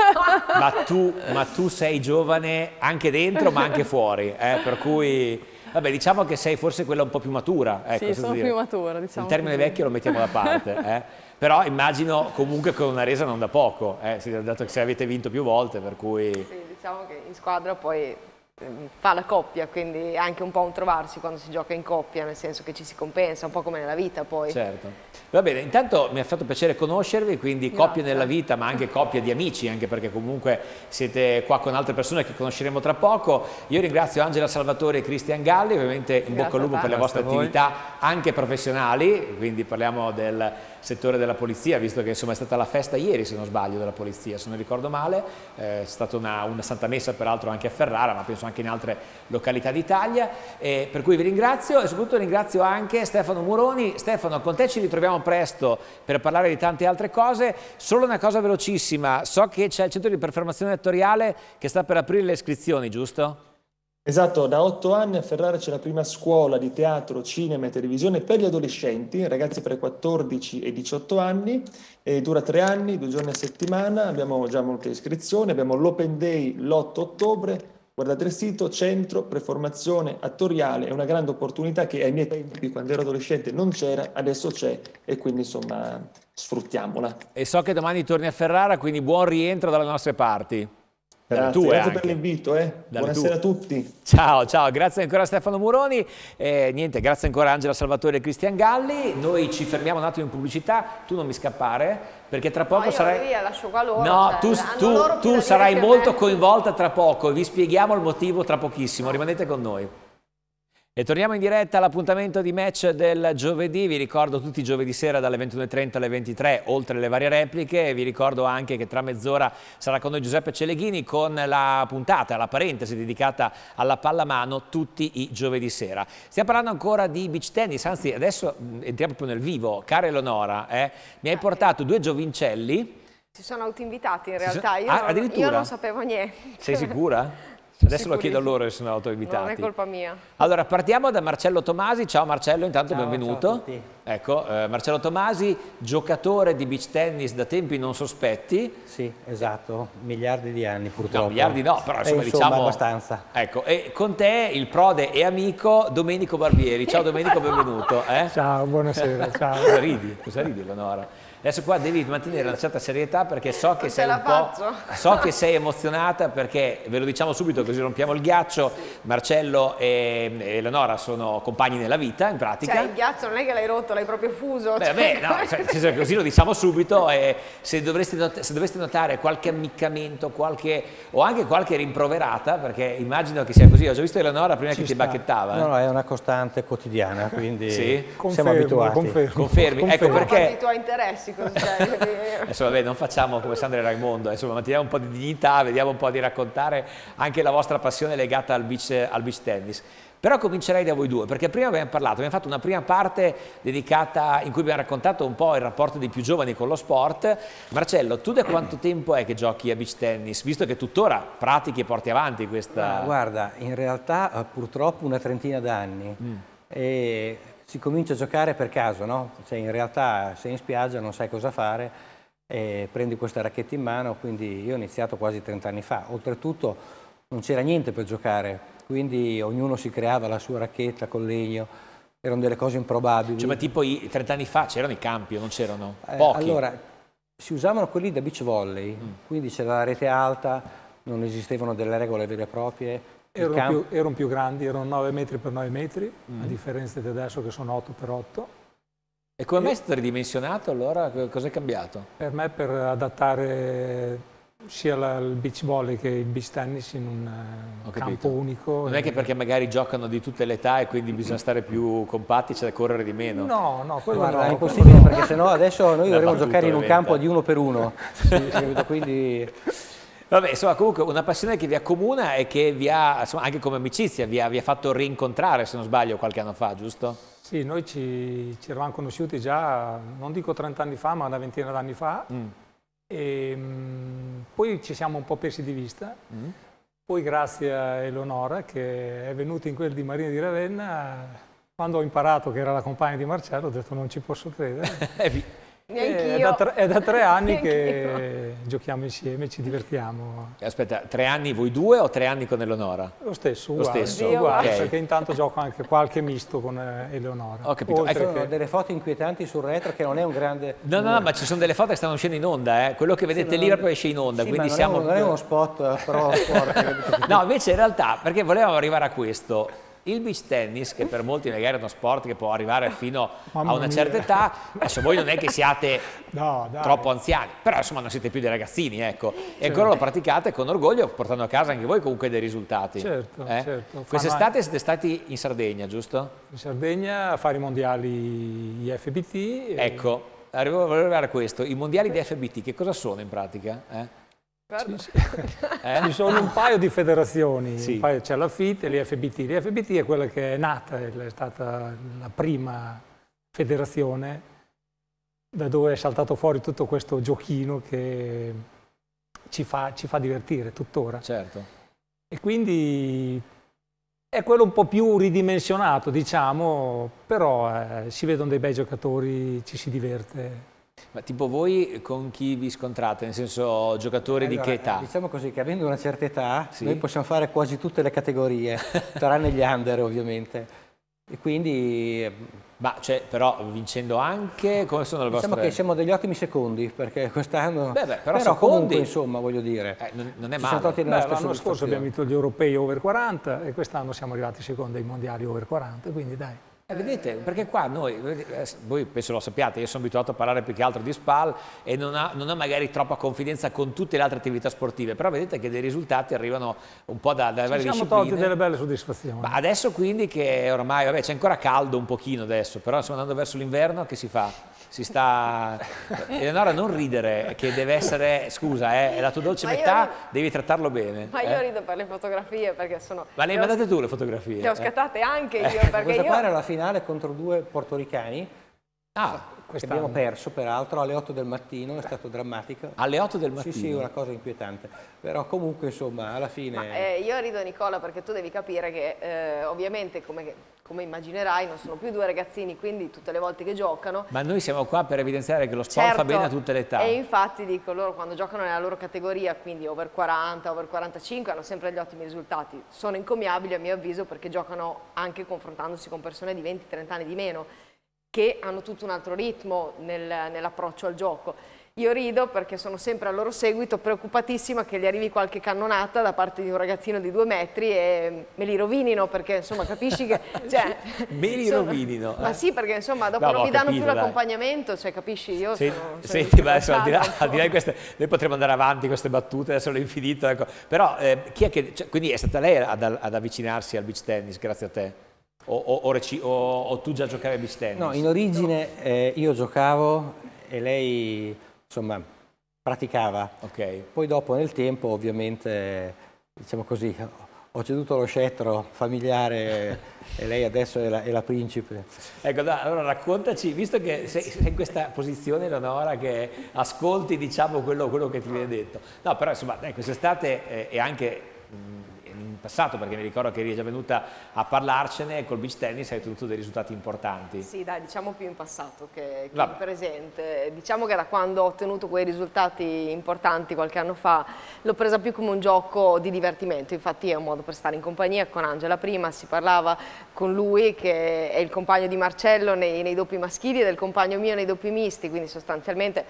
ma, tu, ma tu sei giovane anche dentro ma anche fuori, eh, per cui... Vabbè, diciamo che sei forse quella un po' più matura. Ecco, sì, sono dire. più matura, diciamo. Il termine così. vecchio lo mettiamo da parte, eh? Però immagino comunque con una resa non da poco, eh? Dato che se avete vinto più volte, per cui... Sì, diciamo che in squadra poi fa la coppia, quindi è anche un po' un trovarsi quando si gioca in coppia, nel senso che ci si compensa, un po' come nella vita poi. Certo. Va bene, intanto mi ha fatto piacere conoscervi, quindi Grazie. coppie nella vita, ma anche coppia di amici, anche perché comunque siete qua con altre persone che conosceremo tra poco. Io ringrazio Angela Salvatore e Cristian Galli, ovviamente in bocca al lupo per le vostre attività anche professionali, quindi parliamo del settore della polizia, visto che insomma è stata la festa ieri, se non sbaglio, della polizia, se non ricordo male, eh, è stata una, una santa messa peraltro anche a Ferrara, ma penso anche in altre località d'Italia, eh, per cui vi ringrazio e soprattutto ringrazio anche Stefano Muroni. Stefano, con te ci ritroviamo presto per parlare di tante altre cose. Solo una cosa velocissima, so che c'è il centro di performazione attoriale che sta per aprire le iscrizioni, giusto? Esatto, da otto anni a Ferrara c'è la prima scuola di teatro, cinema e televisione per gli adolescenti, ragazzi tra i quattordici e i diciotto anni, e dura tre anni, due giorni a settimana, abbiamo già molte iscrizioni, abbiamo l'Open Day l'otto ottobre, guardate il sito, centro, preformazione attoriale, è una grande opportunità che ai miei tempi, quando ero adolescente, non c'era, adesso c'è e quindi insomma sfruttiamola. E so che domani torni a Ferrara, quindi buon rientro dalle nostre parti. Grazie, grazie per l'invito, eh. Buonasera a tutti. Ciao, ciao, grazie ancora a Stefano Muroni, eh, niente, grazie ancora a Angela Salvatore e Cristian Galli. Noi ci fermiamo un attimo in pubblicità, tu non mi scappare, perché tra poco no, io sarai... via, lascio qua loro, no, cioè, tu, tu, loro tu sarai molto me. coinvolta tra poco, vi spieghiamo il motivo tra pochissimo, rimanete con noi. E torniamo in diretta all'appuntamento di match del giovedì, vi ricordo tutti i giovedì sera dalle ventuno e trenta alle ventitré, oltre le varie repliche, vi ricordo anche che tra mezz'ora sarà con noi Giuseppe Celeghini con la puntata, la parentesi dedicata alla pallamano tutti i giovedì sera. Stiamo parlando ancora di beach tennis, anzi adesso entriamo proprio nel vivo. Cara Eleonora, eh, mi hai portato due giovincelli. Si sono autoinvitati in realtà, io, ah, non, io non sapevo niente. Sei sicura? Adesso lo chiedo a loro se sono autoinvitati. Non è colpa mia. Allora, partiamo da Marcello Tomasi. Ciao Marcello, intanto ciao, benvenuto. Ciao a tutti. Ecco, eh, Marcello Tomasi, giocatore di beach tennis da tempi non sospetti. Sì, esatto, miliardi di anni purtroppo. No, miliardi no, però insomma, eh, insomma diciamo... abbastanza. Ecco, e con te il prode e amico Domenico Barbieri. Ciao Domenico, benvenuto. Eh? Ciao, buonasera, ciao. Cosa ridi? Cosa ridi, Eleonora? Adesso qua devi mantenere una certa serietà perché so che non sei un po', so che sei emozionata perché ve lo diciamo subito così rompiamo il ghiaccio. Sì. Marcello e Eleonora sono compagni nella vita in pratica. Cioè il ghiaccio non è che l'hai rotto, l'hai proprio fuso. Beh, cioè... beh no, cioè, così lo diciamo subito e se dovreste, not se dovreste notare qualche ammiccamento, qualche, o anche qualche rimproverata, perché immagino che sia così. Ho già visto Eleonora prima Ci che sta. ti bacchettava. No, no, è una costante quotidiana, quindi sì? siamo confermo, abituati. Confermo, Confermi, confermo. ecco perché... i tuoi interessi. Adesso vabbè, non facciamo come Sandra e Raimondo, insomma manteniamo un po' di dignità, vediamo un po' di raccontare anche la vostra passione legata al beach, al beach tennis. Però comincerei da voi due, perché prima abbiamo parlato, abbiamo fatto una prima parte dedicata in cui abbiamo raccontato un po' il rapporto dei più giovani con lo sport. Marcello, tu da quanto tempo è che giochi a beach tennis, visto che tuttora pratichi e porti avanti questa... Ma guarda, in realtà purtroppo una trentina d'anni. Mm. E si comincia a giocare per caso, no? Cioè in realtà sei in spiaggia, non sai cosa fare e prendi questa racchetta in mano, quindi io ho iniziato quasi trent'anni fa. Oltretutto non c'era niente per giocare, quindi ognuno si creava la sua racchetta con legno, erano delle cose improbabili. Cioè, ma tipo trent'anni fa c'erano i campi o non c'erano? Eh, Pochi? Allora, si usavano quelli da beach volley, mm. quindi c'era la rete alta, non esistevano delle regole vere e proprie. Erano più, erano più grandi, erano nove metri per nove metri, mm. a differenza di adesso che sono otto per otto. E come mai è stato ridimensionato allora? Cosa è cambiato? Per me per adattare sia la, il beach volley che il beach tennis in un Ho campo capito. unico. Non è che perché magari giocano di tutte le età e quindi bisogna stare più compatti, c'è da correre di meno? No, no, quello Guarda, no. è impossibile perché sennò adesso noi dovremmo giocare in un eventa. campo di uno per uno. Sì, quindi... Vabbè, insomma, comunque una passione che vi accomuna e che vi ha, insomma, anche come amicizia, vi ha, vi ha fatto rincontrare, se non sbaglio, qualche anno fa, giusto? Sì, noi ci, ci eravamo conosciuti già, non dico trenta anni fa, ma una ventina d'anni fa. Mm. E, mh, poi ci siamo un po' persi di vista. Mm. Poi grazie a Eleonora, che è venuta in quel di Marina di Ravenna, quando ho imparato che era la compagna di Marcello, ho detto non ci posso credere. Neanch'io. È da, tre, è da tre anni che giochiamo insieme, ci divertiamo. Aspetta, tre anni voi due o tre anni con Eleonora? Lo stesso, Lo uguale, stesso, uguale, ok. perché intanto gioco anche qualche misto con eh, Eleonora. Ho capito. Oltre Ci sono che- delle foto inquietanti sul retro che non è un grande... No, no, no, ma ci sono delle foto che stanno uscendo in onda, eh. Quello che vedete lì proprio esce in onda, Sì, quindi ma non, siamo... è, un- non è uno spot pro sport. No, invece in realtà, perché volevamo arrivare a questo, il beach tennis, che per molti magari è uno sport che può arrivare fino Mamma a una mia. certa età, adesso voi non è che siate No, dai. troppo anziani, però insomma non siete più dei ragazzini, ecco, e ancora lo praticate con orgoglio, portando a casa anche voi comunque dei risultati. Certo, eh? certo. Quest'estate Fanno- siete stati in Sardegna, giusto? In Sardegna a fare i mondiali I F B T. e- Ecco, arrivo, volevo arrivare a questo, i mondiali di F B T che cosa sono in pratica? Eh? Eh? Ci sono un paio di federazioni, Sì. un paio- c'è la F I T e l'I F B T. L'I F B T è quella che è nata, è stata la prima federazione da dove è saltato fuori tutto questo giochino che ci fa, ci fa divertire tuttora. Certo. E quindi è quello un po' più ridimensionato, diciamo, però eh, si vedono dei bei giocatori, ci si diverte. Ma tipo voi con chi vi scontrate? Nel senso giocatori di Allora, che età? Diciamo così che avendo una certa età Sì. noi possiamo fare quasi tutte le categorie, tranne gli under ovviamente. E quindi Ma cioè, però vincendo anche, come sono le diciamo vostre... che siamo degli ottimi secondi, perché quest'anno... Beh, beh, però secondi- comunque insomma voglio dire, Eh, non, non è ci male. sono stati Beh, nella stessa l'anno scorso abbiamo soddisfazione. vinto gli europei over quaranta e quest'anno siamo arrivati secondi ai mondiali over quaranta, quindi dai. Eh, vedete, perché qua noi, eh, voi penso lo sappiate, io sono abituato a parlare più che altro di SPAL e non, ha, non ho magari troppa confidenza con tutte le altre attività sportive, però vedete che dei risultati arrivano un po' da, da Ci varie siamo discipline. tolti delle belle soddisfazioni. Ma adesso quindi che ormai, vabbè, c'è ancora caldo un pochino adesso, però stiamo andando verso l'inverno, che si fa? Si sta... Eleonora, non ridere, che deve essere, scusa, eh, è la tua dolce Ma io metà, rido- devi trattarlo bene. Ma io eh. rido per le fotografie perché sono... Ma le le ho- mandate tu le fotografie? Le ho eh? scattate anche io perché Questa qua era io... la finale contro due portoricani, Ah, che Quest'anno. abbiamo perso peraltro alle otto del mattino, è stato drammatico. alle otto del mattino? Sì, sì, una cosa inquietante, però comunque insomma alla fine... Ma, eh, io rido Nicola perché tu devi capire che eh, ovviamente come, come immaginerai non sono più due ragazzini, quindi tutte le volte che giocano... Ma noi siamo qua per evidenziare che lo sport fa bene a tutte le età. E infatti dico loro quando giocano nella loro categoria, quindi over quaranta, over quarantacinque, hanno sempre degli ottimi risultati. Sono incommiabili a mio avviso perché giocano anche confrontandosi con persone di venti trenta anni di meno, che hanno tutto un altro ritmo nel, nell'approccio al gioco. Io rido perché sono sempre al loro seguito, preoccupatissima che gli arrivi qualche cannonata da parte di un ragazzino di due metri e me li rovinino, perché insomma capisci che... Cioè, Me li sono- rovinino, Ma eh. sì, perché insomma dopo No, non ma mi ho danno capito, più dai. l'accompagnamento, cioè capisci? Io Sì, sono... sono senti, ma adesso, al, di là, influenzata al di là di queste, noi potremmo andare avanti queste battute, adesso l'ho infinito, ecco. Però eh, chi è che, cioè, quindi è stata lei ad, ad avvicinarsi al beach tennis, grazie a te? O, o, o, reci- o- o tu già giocavi a beach tennis? No, in origine eh, io giocavo e lei insomma praticava. Ok. Poi dopo nel tempo ovviamente, diciamo così, ho ceduto lo scettro familiare e lei adesso è la, è la principe. Ecco, dai, allora raccontaci, visto che sei, sei in questa posizione, Eleonora, che ascolti, diciamo, quello, quello che ti viene detto. No, però insomma, dai, quest'estate eh, e anche mh, in passato, perché mi ricordo che eri già venuta a parlarcene, col beach tennis hai ottenuto dei risultati importanti. Sì, dai, diciamo più in passato che, che Vabbè. in presente. Diciamo che da quando ho ottenuto quei risultati importanti qualche anno fa l'ho presa più come un gioco di divertimento, infatti è un modo per stare in compagnia con Angela. Prima si parlava con lui, che è il compagno di Marcello nei, nei doppi maschili e del compagno mio nei doppi misti, quindi sostanzialmente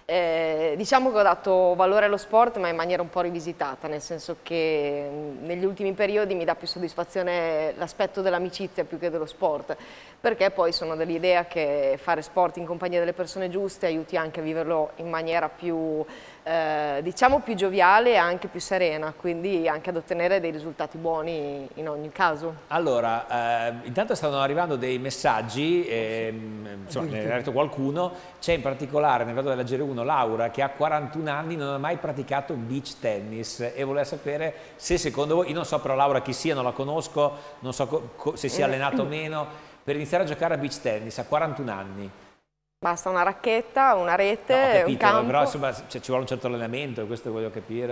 eh, diciamo che ho dato valore allo sport ma in maniera un po' rivisitata, nel senso che mh, negli ultimi periodi mi dà più soddisfazione l'aspetto dell'amicizia più che dello sport, perché poi sono dell'idea che fare sport in compagnia delle persone giuste aiuti anche a viverlo in maniera più, eh, diciamo più gioviale e anche più serena, quindi anche ad ottenere dei risultati buoni in ogni caso. Allora, eh, intanto stanno arrivando dei messaggi, ehm, insomma, ne ha detto qualcuno, c'è in particolare, ne vado a leggere uno, Laura, che ha quarantuno anni, non ha mai praticato beach tennis e voleva sapere se secondo voi, io non so però Laura chi sia, non la conosco, non so co- co- se si è allenato o meno, per iniziare a giocare a beach tennis a quarantuno anni. Basta una racchetta, una rete, No, ho un capito, campo. però insomma cioè, ci vuole un certo allenamento, questo voglio capire.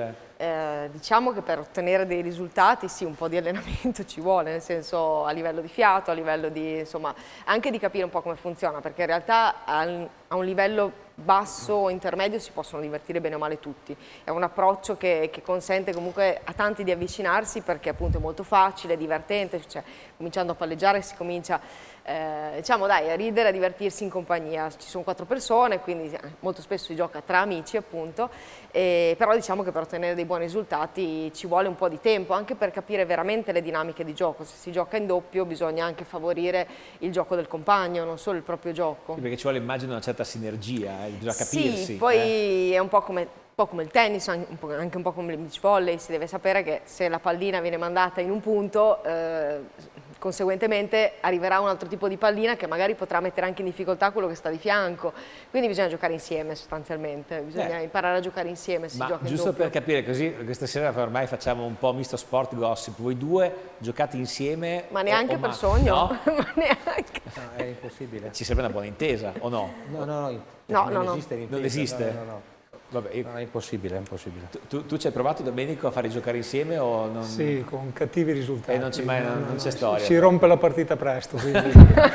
Eh, diciamo che per ottenere dei risultati sì, un po' di allenamento ci vuole, nel senso a livello di fiato, a livello di, insomma, anche di capire un po' come funziona, perché in realtà al, a un livello basso o intermedio si possono divertire bene o male tutti. È un approccio che, che consente comunque a tanti di avvicinarsi, perché appunto è molto facile, divertente, cioè cominciando a palleggiare si comincia eh, diciamo dai, a ridere, a divertirsi in compagnia. Ci sono quattro persone, quindi molto spesso si gioca tra amici appunto, e, però diciamo che per ottenere dei buoni risultati ci vuole un po' di tempo, anche per capire veramente le dinamiche di gioco. Se si gioca in doppio bisogna anche favorire il gioco del compagno, non solo il proprio gioco. Sì, perché ci vuole, immagino, una certa sinergia, eh, bisogna capirsi. Sì, poi eh. è un po' come, un po' come il tennis, anche un po' come il beach volley, si deve sapere che se la pallina viene mandata in un punto, eh, conseguentemente arriverà un altro tipo di pallina che magari potrà mettere anche in difficoltà quello che sta di fianco, quindi bisogna giocare insieme sostanzialmente, bisogna eh. imparare a giocare insieme. Si Ma gioca giusto in per capire, così questa sera ormai facciamo un po' misto sport gossip, voi due giocate insieme? Ma neanche o, o per ma... sogno, no? ma neanche. No, è impossibile. Ci serve una buona intesa, o no? No, no, no, No, non no, no. esiste l'intesa. Non esiste? No, no, no. Vabbè, io... No, è impossibile, è impossibile. Tu, tu ci hai provato, Domenico, a fare giocare insieme o non? Sì, con cattivi risultati. E non c'è mai, non, non c'è storia? Si rompe la partita presto, quindi...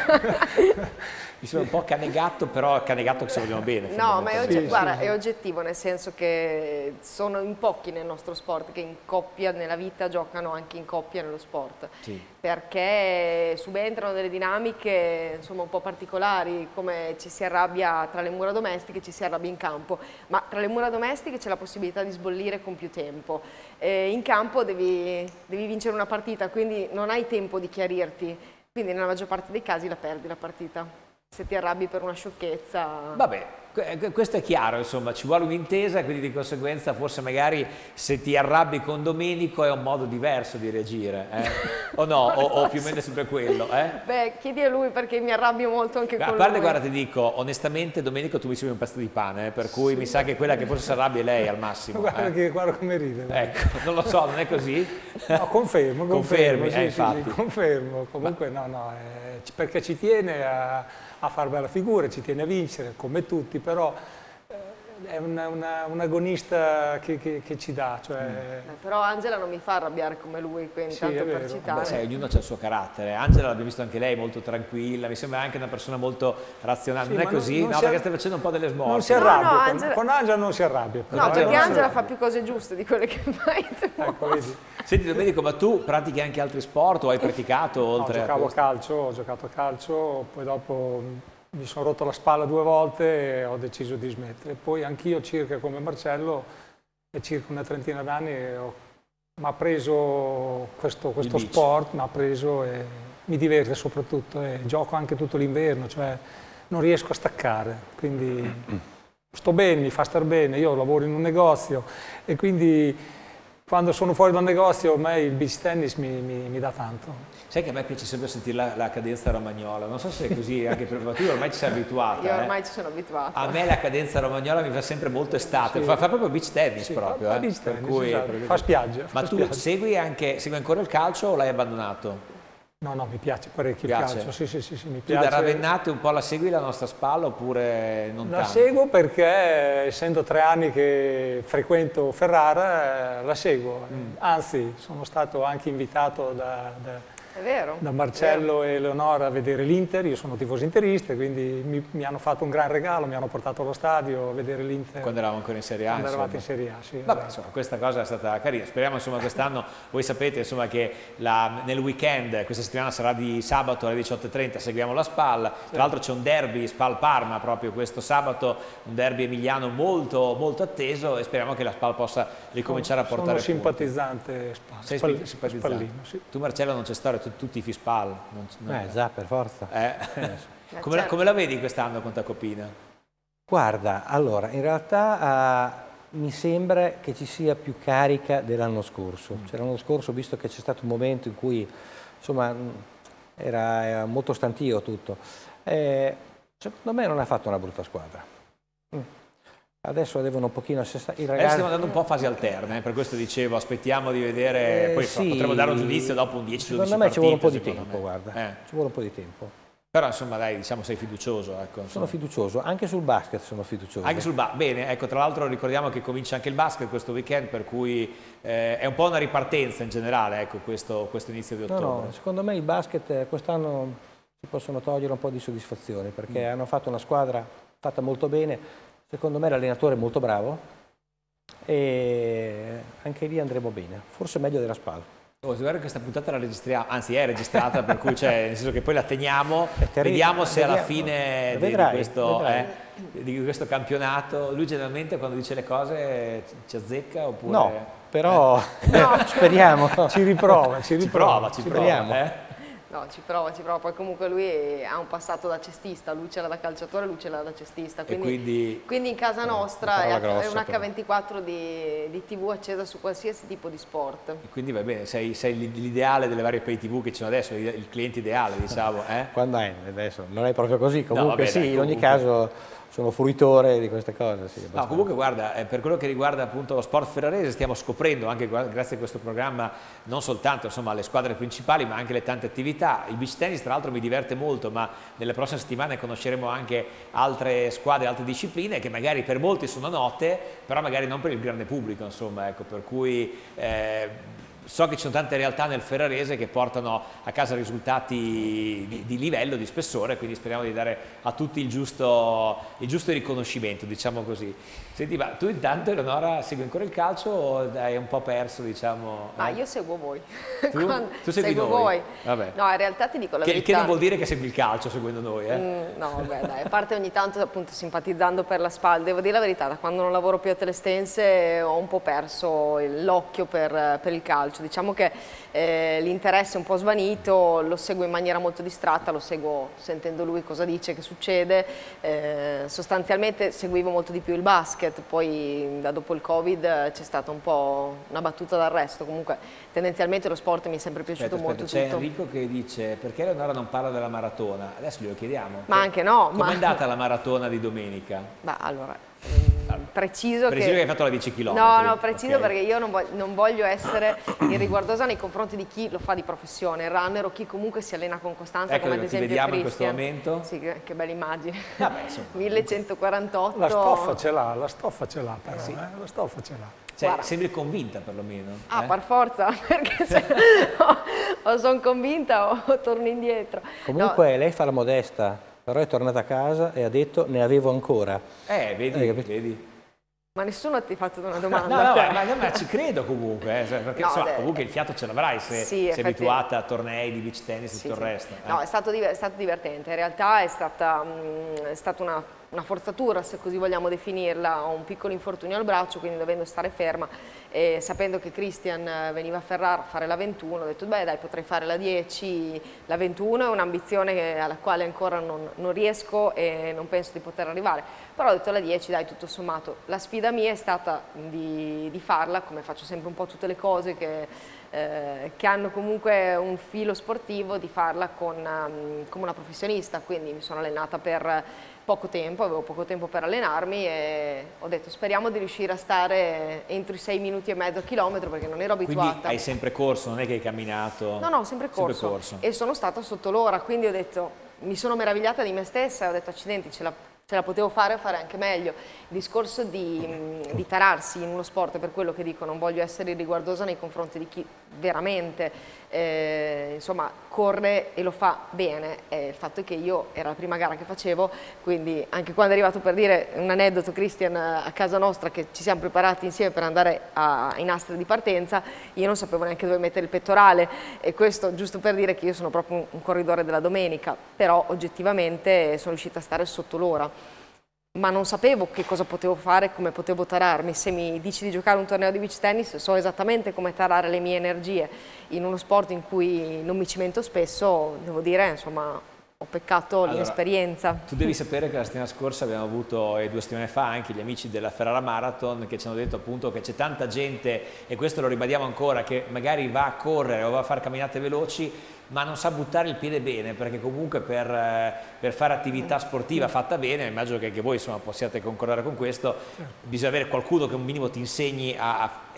Mi sembra un po' canegatto, però canegatto che se vogliamo bene. No, ma è, ogget- Sì, guarda, sì. è oggettivo, nel senso che sono in pochi nel nostro sport che in coppia nella vita giocano anche in coppia nello sport, Sì. perché subentrano delle dinamiche insomma un po' particolari, come ci si arrabbia tra le mura domestiche, ci si arrabbia in campo, ma tra le mura domestiche c'è la possibilità di sbollire con più tempo, e in campo devi, devi vincere una partita, quindi non hai tempo di chiarirti, quindi nella maggior parte dei casi la perdi la partita. Se ti arrabbi per una sciocchezza... Vabbè, questo è chiaro, insomma, ci vuole un'intesa, quindi di conseguenza forse magari se ti arrabbi con Domenico è un modo diverso di reagire, eh? O no? O, o più o meno è sempre quello, eh? Beh, chiedi a lui, perché mi arrabbio molto anche A con parte, lui. guarda, ti dico, onestamente, Domenico, tu mi sembri un pezzo di pane, eh? Per cui sì. Mi sa che quella che forse si arrabbia è lei al massimo. Guarda, eh? che, guarda come ride. Ecco, non lo so, non è così? No, confermo, confermo. Confermi, sì, eh, sì, infatti. sì, confermo. Comunque no, no, eh, perché ci tiene a, a far bella figura, ci tiene a vincere, come tutti, però è una, una, un agonista che, che, che ci dà. Cioè... Eh, però Angela non mi fa arrabbiare come lui, quindi Sì, tanto è per vero. citare. Beh, sai, ognuno ha il suo carattere. Angela l'abbiamo visto anche lei, molto tranquilla, mi sembra anche una persona molto razionale. Sì, non è ma così? non No, si perché ar- stai facendo un po' delle smorfie. Non si arrabbia, No, no, con, Angela- con Angela non si arrabbia. Però, No, eh, perché non si Angela arrabbia. fa più cose giuste di quelle che fai tu. Ecco, vedi. Senti, Domenico, ma tu pratichi anche altri sport o hai praticato No, oltre giocavo a a questo? calcio, ho giocato a calcio, poi dopo mi sono rotto la spalla due volte e ho deciso di smettere. Poi anch'io, circa come Marcello, è circa una trentina d'anni, mi ha preso questo, questo beach. sport, mi ha preso e mi diverte soprattutto, e gioco anche tutto l'inverno, cioè non riesco a staccare, quindi sto bene, mi fa star bene, io lavoro in un negozio e quindi quando sono fuori dal negozio a me il beach tennis mi, mi, mi dà tanto. Sai che a me piace sempre sentire la, la cadenza romagnola, non so se è così anche per tu, ormai ci sei abituata. Io ormai eh. ci sono abituata. A me la cadenza romagnola mi fa sempre molto estate, Sì. fa, fa proprio beach tennis Sì, proprio. fa- fa eh. beach Per tennis, cui- esatto. per- Fa spiaggia, Ma fa tu spiaggia. segui, anche, segui ancora il calcio o l'hai abbandonato? No, no, mi piace parecchio Piace? il calcio, sì, sì, sì, sì, mi Tu piace. da Ravennate un po' la segui la nostra spalla oppure non La tanto? seguo perché, essendo tre anni che frequento Ferrara, eh, la seguo. Mm. Anzi, sono stato anche invitato da, da, È vero. da Marcello e Eleonora a vedere l'Inter. Io sono tifoso interista, quindi mi, mi hanno fatto un gran regalo, mi hanno portato allo stadio a vedere l'Inter. Quando eravamo ancora in Serie A, Quando eravate insomma. in Serie A, sì. Vabbè, esatto. insomma, questa cosa è stata carina. Speriamo, insomma, quest'anno, voi sapete, insomma, che la- nel weekend, questa settimana sarà di sabato alle diciotto e trenta, seguiamo la Spal. Tra l'altro c'è un derby Spal-Parma proprio questo sabato, un derby emiliano molto, molto atteso, e speriamo che la Spal possa ricominciare a portare Sono punti. simpatizzante Spal- Sei Spal- spi- simpatizzante. Spallino, sì. Tu, Marcello, non c'è storia, tu, tu tifi Spal. Non, non- Eh già, per forza. eh? Eh, come, la, certo. come la vedi quest'anno con Tacopina? Guarda, allora, in realtà eh, mi sembra che ci sia più carica dell'anno scorso. Cioè, l'anno scorso, visto che c'è stato un momento in cui, insomma, mh, era, era molto stantio tutto, eh, secondo me non ha fatto una brutta squadra. Mm. Adesso devono un pochino assestare. Adesso stiamo andando un po' a fasi alterne, eh, per questo dicevo, aspettiamo di vedere, Eh, poi sì. potremo dare un giudizio dopo un dieci dodici Secondo me ci vuole un po' di partite, tempo, secondo me. guarda. Eh. Ci vuole un po' di tempo. Però insomma dai, diciamo sei fiducioso. Ecco, sono fiducioso, anche sul basket sono fiducioso. Anche sul basket, bene, ecco, tra l'altro ricordiamo che comincia anche il basket questo weekend, per cui eh, è un po' una ripartenza in generale, ecco, questo, questo inizio di ottobre. No, no, secondo me il basket quest'anno si possono togliere un po' di soddisfazione, perché mm. hanno fatto una squadra fatta molto bene, secondo me l'allenatore è molto bravo e anche lì andremo bene, forse meglio della Spal. Oh, guarda che questa puntata la registriamo, anzi è registrata, per cui cioè, nel senso che poi la teniamo, vediamo se alla fine di, vedrai, di, questo, vedrai. Eh, di questo campionato, lui generalmente quando dice le cose ci azzecca oppure... No, però eh. no. speriamo. Ci riprova, ci riprova. Ci prova, ci speriamo. Prova, eh? No, ci prova, ci prova, poi comunque lui ha un passato da cestista, lui c'era da calciatore, lui c'era da cestista, quindi, quindi, quindi in casa nostra è, grossa, è un acca ventiquattro di, di tivù accesa su qualsiasi tipo di sport. E quindi va bene, sei, sei l'ideale delle varie pay tivù che ci sono adesso, il cliente ideale, diciamo. Eh? Quando è? Adesso non è proprio così, comunque no, vabbè, sì, dai, in ogni comunque... caso... sono fruitore di queste cose. Sì, no, comunque guarda, eh, per quello che riguarda appunto lo sport ferrarese stiamo scoprendo anche grazie a questo programma non soltanto insomma, le squadre principali ma anche le tante attività. Il beach tennis tra l'altro mi diverte molto, ma nelle prossime settimane conosceremo anche altre squadre, altre discipline che magari per molti sono note, però magari non per il grande pubblico, insomma, ecco, per cui... Eh, so che ci sono tante realtà nel ferrarese che portano a casa risultati di, di livello, di spessore, quindi speriamo di dare a tutti il giusto, il giusto riconoscimento, diciamo così. Senti, ma tu intanto, Eleonora, segui ancora il calcio o hai un po' perso, diciamo? Ah, eh? io seguo voi. Tu, tu segui seguo noi? voi. Vabbè. No, in realtà ti dico la che, verità. Che non vuol dire che segui il calcio seguendo noi, eh? Mm, no, vabbè, dai, a parte ogni tanto appunto simpatizzando per la Spal, devo dire la verità, da quando non lavoro più a Telestense ho un po' perso l'occhio per, per il calcio. Diciamo che eh, l'interesse è un po' svanito, lo seguo in maniera molto distratta, lo seguo sentendo lui cosa dice, che succede. Eh, sostanzialmente seguivo molto di più il basket, poi da dopo il Covid c'è stata un po' una battuta d'arresto. Comunque tendenzialmente lo sport mi è sempre piaciuto aspetta, molto. Aspetta, c'è tutto. Enrico che dice perché Eleonora non parla della maratona? Adesso glielo chiediamo. Ma anche no. Com'è ma... andata la maratona di domenica? Beh, allora, ehm, preciso, preciso che... che hai fatto la dieci chilometri. No, no, preciso okay. Perché io non voglio, non voglio essere irriguardosa nei confronti di chi lo fa di professione, il runner o chi comunque si allena con costanza, ecco, come ad esempio vediamo Christian. in questo momento. Sì, che, che bella immagine. Vabbè, insomma, millecentoquarantotto. La stoffa ce l'ha, la stoffa ce l'ha però, sì. eh? La stoffa ce l'ha. Cioè, sembri convinta perlomeno. Ah, eh? per forza, perché se o, o sono convinta o, o torno indietro. Comunque no. Lei fa la modesta, però è tornata a casa e ha detto ne avevo ancora. Eh, vedi, eh, vedi. Ma nessuno ti ha fatto una domanda. No, no, ma, ma, ma ci credo comunque, eh, perché no, insomma, de... comunque il fiato ce l'avrai se sì, sei abituata a tornei di beach tennis e sì, tutto sì. il resto. Eh. No, è stato, è stato divertente, in realtà è stata, mh, è stata una, una forzatura, se così vogliamo definirla. Ho un piccolo infortunio al braccio, quindi dovendo stare ferma e sapendo che Christian veniva a Ferrara a fare la ventuno, ho detto beh dai, potrei fare la dieci, la ventuno è un'ambizione alla quale ancora non, non riesco e non penso di poter arrivare, però ho detto la dieci dai, tutto sommato. La sfida mia è stata di, di farla, come faccio sempre un po' tutte le cose che, eh, che hanno comunque un filo sportivo, di farla con, um, come una professionista, quindi mi sono allenata per poco tempo, avevo poco tempo per allenarmi e ho detto speriamo di riuscire a stare entro i sei minuti e mezzo a chilometro, perché non ero abituata. Quindi hai sempre corso, non è che hai camminato? No, no, ho sempre corso, sempre corso. E sono stata sotto l'ora, quindi ho detto, mi sono meravigliata di me stessa e ho detto accidenti, ce la, ce la potevo fare e fare anche meglio. Il discorso di, di tararsi in uno sport, per quello che dico, non voglio essere irriguardosa nei confronti di chi veramente eh, insomma corre e lo fa bene. Eh, il fatto è che io era la prima gara che facevo, quindi anche quando è arrivato, per dire un aneddoto, Christian a casa nostra, che ci siamo preparati insieme per andare a, in asta di partenza, io non sapevo neanche dove mettere il pettorale, e questo giusto per dire che io sono proprio un, un corridore della domenica, però oggettivamente sono riuscita a stare sotto l'ora. Ma non sapevo che cosa potevo fare, come potevo tararmi. Se mi dici di giocare un torneo di beach tennis, so esattamente come tarare le mie energie. In uno sport in cui non mi cimento spesso, devo dire, insomma, ho peccato allora, l'inesperienza. Tu devi sapere che la settimana scorsa abbiamo avuto, e due settimane fa, anche gli amici della Ferrara Marathon che ci hanno detto appunto che c'è tanta gente, e questo lo ribadiamo ancora, che magari va a correre o va a fare camminate veloci, ma non sa buttare il piede bene, perché comunque per, per fare attività sportiva fatta bene, immagino che anche voi insomma possiate concordare con questo, certo. Bisogna avere qualcuno che un minimo ti insegni a, a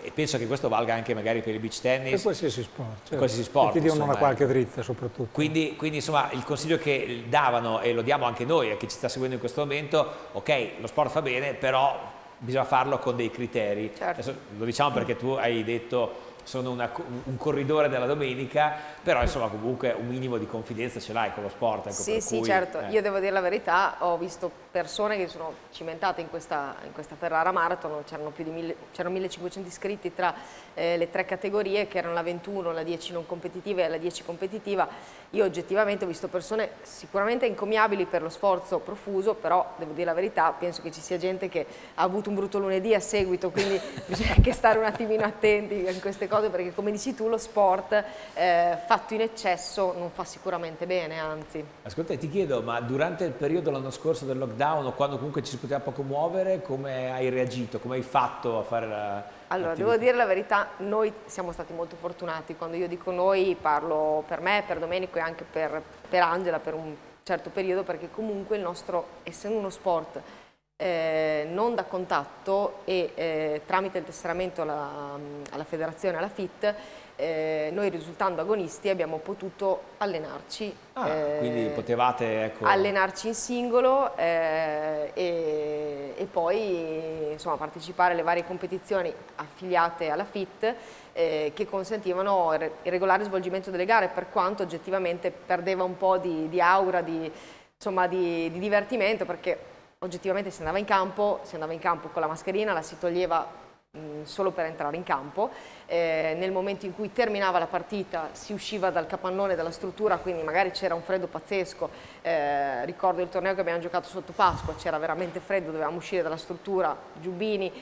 e penso che questo valga anche magari per il beach tennis. E qualsiasi sport. Certo. Qualsiasi sport. E ti diano insomma, una qualche dritta soprattutto. Quindi, quindi insomma il consiglio che davano, e lo diamo anche noi a chi ci sta seguendo in questo momento, ok, lo sport fa bene, però bisogna farlo con dei criteri. Certo. Adesso lo diciamo perché tu hai detto sono una, un corridore della domenica, però insomma comunque un minimo di confidenza ce l'hai con lo sport. Ecco, sì, per sì, cui, certo. eh. Io devo dire la verità, ho visto persone che sono cimentate in questa, in questa Ferrara Marathon, c'erano più di mille, c'erano millecinquecento iscritti tra eh, le tre categorie che erano la ventuno, la dieci non competitiva e la dieci competitiva. Io oggettivamente ho visto persone sicuramente encomiabili per lo sforzo profuso, però devo dire la verità, penso che ci sia gente che ha avuto un brutto lunedì a seguito, quindi bisogna anche stare un attimino attenti in queste cose, perché come dici tu lo sport eh, fatto in eccesso non fa sicuramente bene, anzi. Ascolta, ti chiedo, ma durante il periodo l'anno scorso del lockdown o quando comunque ci si poteva poco muovere, come hai reagito, come hai fatto a fare la... Allora, devo dire la verità, noi siamo stati molto fortunati. Quando io dico noi parlo per me, per Domenico e anche per, per Angela per un certo periodo, perché comunque il nostro, essendo uno sport eh, non da contatto e eh, tramite il tesseramento alla, alla federazione, alla F I T, eh, noi risultando agonisti abbiamo potuto allenarci. Ah, eh, quindi potevate ecco... allenarci in singolo eh, e, e poi insomma, partecipare alle varie competizioni affiliate alla F I T eh, che consentivano il regolare svolgimento delle gare, per quanto oggettivamente perdeva un po' di, di aura, di, insomma, di, di divertimento, perché oggettivamente si andava in campo, si andava in campo con la mascherina, la si toglieva mh, solo per entrare in campo. Eh, nel momento in cui terminava la partita si usciva dal capannone della struttura, quindi magari c'era un freddo pazzesco. Eh, ricordo il torneo che abbiamo giocato sotto Pasqua, c'era veramente freddo, dovevamo uscire dalla struttura, giubbini,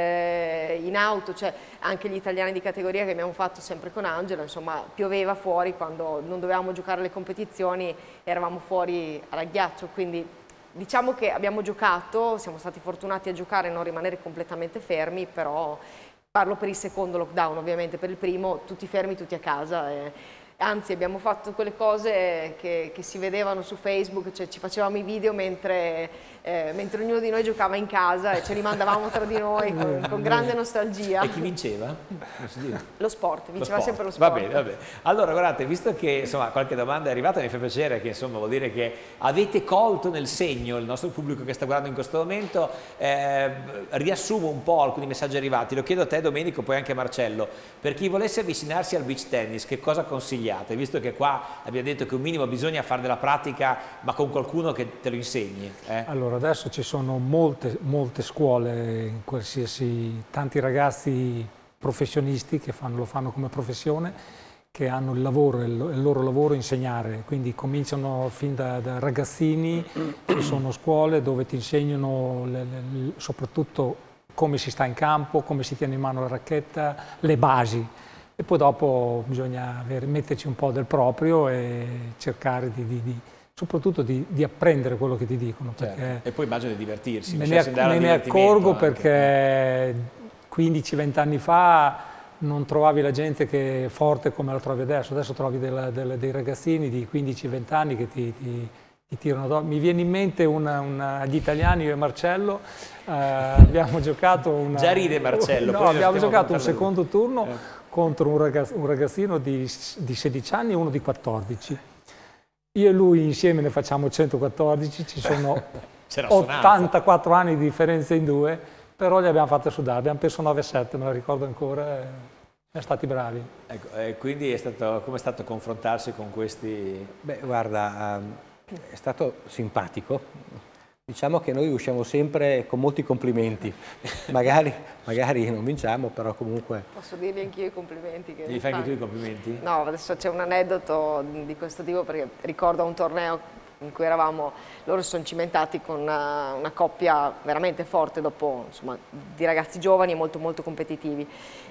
eh, in auto, cioè anche gli italiani di categoria che abbiamo fatto sempre con Angela, insomma pioveva fuori, quando non dovevamo giocare le competizioni eravamo fuori al ghiaccio, quindi diciamo che abbiamo giocato, siamo stati fortunati a giocare e non rimanere completamente fermi, però parlo per il secondo lockdown, ovviamente per il primo tutti fermi, tutti a casa. E, anzi abbiamo fatto quelle cose che, che si vedevano su Facebook, cioè ci facevamo i video mentre, eh, mentre ognuno di noi giocava in casa e ce li mandavamo tra di noi con, con grande nostalgia. E chi vinceva? Non si dice. Lo sport, vinceva lo sport. sempre lo sport. Va bene, va bene. Allora guardate, visto che insomma qualche domanda è arrivata, mi fa piacere che insomma vuol dire che avete colto nel segno il nostro pubblico che sta guardando in questo momento. Eh, riassumo un po' alcuni messaggi arrivati, lo chiedo a te Domenico, poi anche a Marcello. Per chi volesse avvicinarsi al beach tennis, che cosa consigliate? Visto che qua abbiamo detto che un minimo bisogna fare della pratica, ma con qualcuno che te lo insegni. Eh? Allora, adesso ci sono molte, molte scuole, in qualsiasi, tanti ragazzi professionisti che fanno, lo fanno come professione, che hanno il lavoro, il, il loro lavoro insegnare, quindi cominciano fin da, da ragazzini, ci sono scuole dove ti insegnano le, le, soprattutto come si sta in campo, come si tiene in mano la racchetta, le basi. E poi dopo bisogna avere, metterci un po' del proprio e cercare di, di, di soprattutto di, di apprendere quello che ti dicono. Certo. E poi immagino di divertirsi. Me ne, me ne accorgo anche. Perché quindici venti anni fa non trovavi la gente che è forte come la trovi adesso. Adesso trovi della, della, dei ragazzini di quindici venti anni che ti, ti, ti tirano addosso. Mi viene in mente una, una, gli italiani, io e Marcello, eh, abbiamo giocato una... Già ride Marcello. No, abbiamo giocato un secondo turno eh. contro un, ragazz un ragazzino di, di sedici anni e uno di quattordici. Io e lui insieme ne facciamo centoquattordici, ci sono ottantaquattro anni di differenza in due, però li abbiamo fatti sudare, abbiamo perso nove a sette, me la ricordo ancora, e siamo stati bravi. Ecco, e quindi è stato, come è stato confrontarsi con questi... Beh, guarda, è stato simpatico. Diciamo che noi usciamo sempre con molti complimenti, magari, magari non vinciamo, però comunque... Posso dirgli anch'io i complimenti? Che Gli fai anche tu i complimenti? No, adesso c'è un aneddoto di questo tipo, perché ricordo un torneo in cui eravamo, loro si sono cimentati con una, una coppia veramente forte, dopo, insomma, di ragazzi giovani e molto molto competitivi.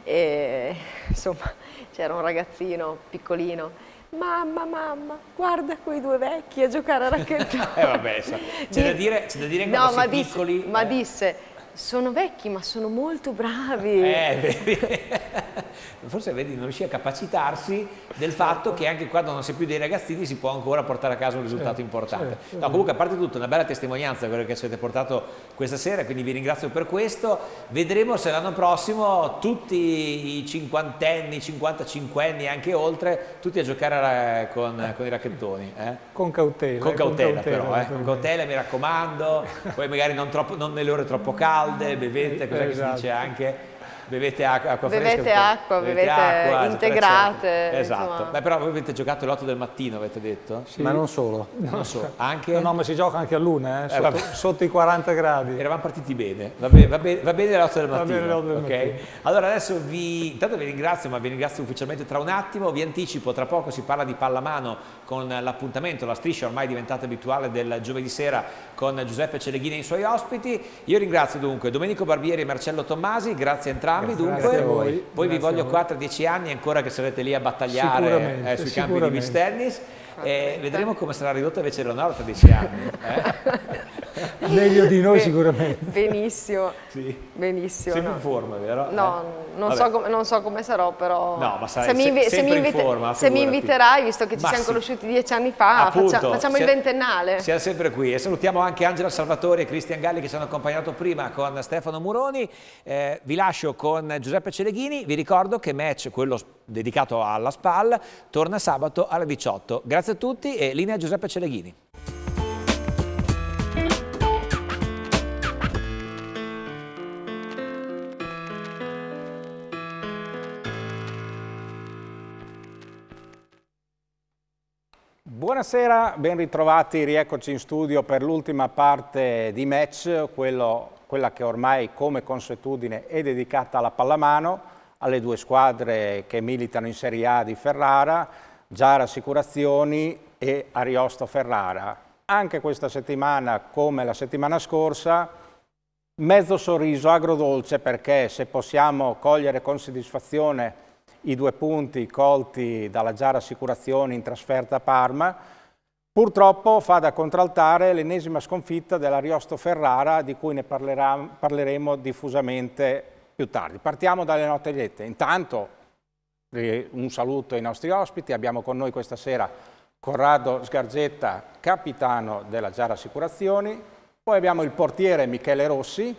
E insomma, c'era un ragazzino piccolino. Mamma, mamma, guarda quei due vecchi a giocare a racchetta. Eh vabbè, c'è da dire, c'è da dire che no, quando ma sei disse, piccoli... ma eh. disse, sono vecchi ma sono molto bravi. Eh, vedi? Forse vedi, non riesce a capacitarsi del fatto che anche quando non si è più dei ragazzini si può ancora portare a casa un risultato importante. No, comunque, a parte tutto, una bella testimonianza quello che ci avete portato questa sera, quindi vi ringrazio per questo. Vedremo se l'anno prossimo tutti i cinquantenni, cinquantacinquenni e anche oltre, tutti a giocare con, con i racchettoni. Eh? Con cautela. Con cautela, con cautela però, eh? Con cautela, mi raccomando, poi magari non, troppo, non nelle ore troppo calde, bevete, cos'è esatto. che si dice anche? Bevete acqua, acqua bevete fresca, acqua, bevete bevete acqua, integrate. Esatto. Insomma. Beh, però voi avete giocato l'otto del mattino, avete detto? Sì. Ma non solo. Non so, anche... No, no, ma si gioca anche a luna, eh, eh, sotto, sotto i quaranta gradi. Eravamo partiti bene, va bene, va bene, va bene l'otto del Va mattino. bene l'otto del Okay? mattino. Allora adesso vi, intanto vi ringrazio, ma vi ringrazio ufficialmente tra un attimo, vi anticipo, tra poco si parla di pallamano con l'appuntamento, la striscia ormai diventata abituale del giovedì sera con Giuseppe Celeghini e i suoi ospiti. Io ringrazio dunque Domenico Barbieri e Marcello Tommasi, grazie a entrambi. Grazie, dunque. grazie a voi. Poi Grazie vi voglio qua tra dieci anni ancora che sarete lì a battagliare eh, sui campi di beach tennis. E vedremo come sarà ridotta invece Leonardo tra dieci anni. Eh? Meglio di noi sicuramente. Benissimo. Sì. Benissimo. Sempre no. in forma, vero? No, eh? non, so come, non so come sarò, però no, ma sarai se mi, invi se, se mi, invite in forma, se mi inviterai, visto che ci ma siamo sì. conosciuti dieci anni fa, Appunto, faccia, facciamo sia, il ventennale. Siamo sempre qui e salutiamo anche Angela Salvatori e Cristian Galli che ci hanno accompagnato prima con Stefano Muroni. Eh, vi lascio con Giuseppe Celeghini, vi ricordo che match, quello dedicato alla S P A L, torna sabato alle diciotto. Grazie a tutti e linea a Giuseppe Celeghini. Buonasera, ben ritrovati, rieccoci in studio per l'ultima parte di match, quello, quella che ormai come consuetudine è dedicata alla pallamano, alle due squadre che militano in Serie A di Ferrara, Giara Assicurazioni e Ariosto Ferrara. Anche questa settimana, come la settimana scorsa, mezzo sorriso agrodolce, perché se possiamo cogliere con soddisfazione i due punti colti dalla Giara Assicurazioni in trasferta a Parma, purtroppo fa da contraltare l'ennesima sconfitta dell'Ariosto Ferrara, di cui ne parleremo diffusamente più tardi. Partiamo dalle note liete. Intanto un saluto ai nostri ospiti. Abbiamo con noi questa sera Corrado Sgargetta, capitano della Giara Assicurazioni, poi abbiamo il portiere Michele Rossi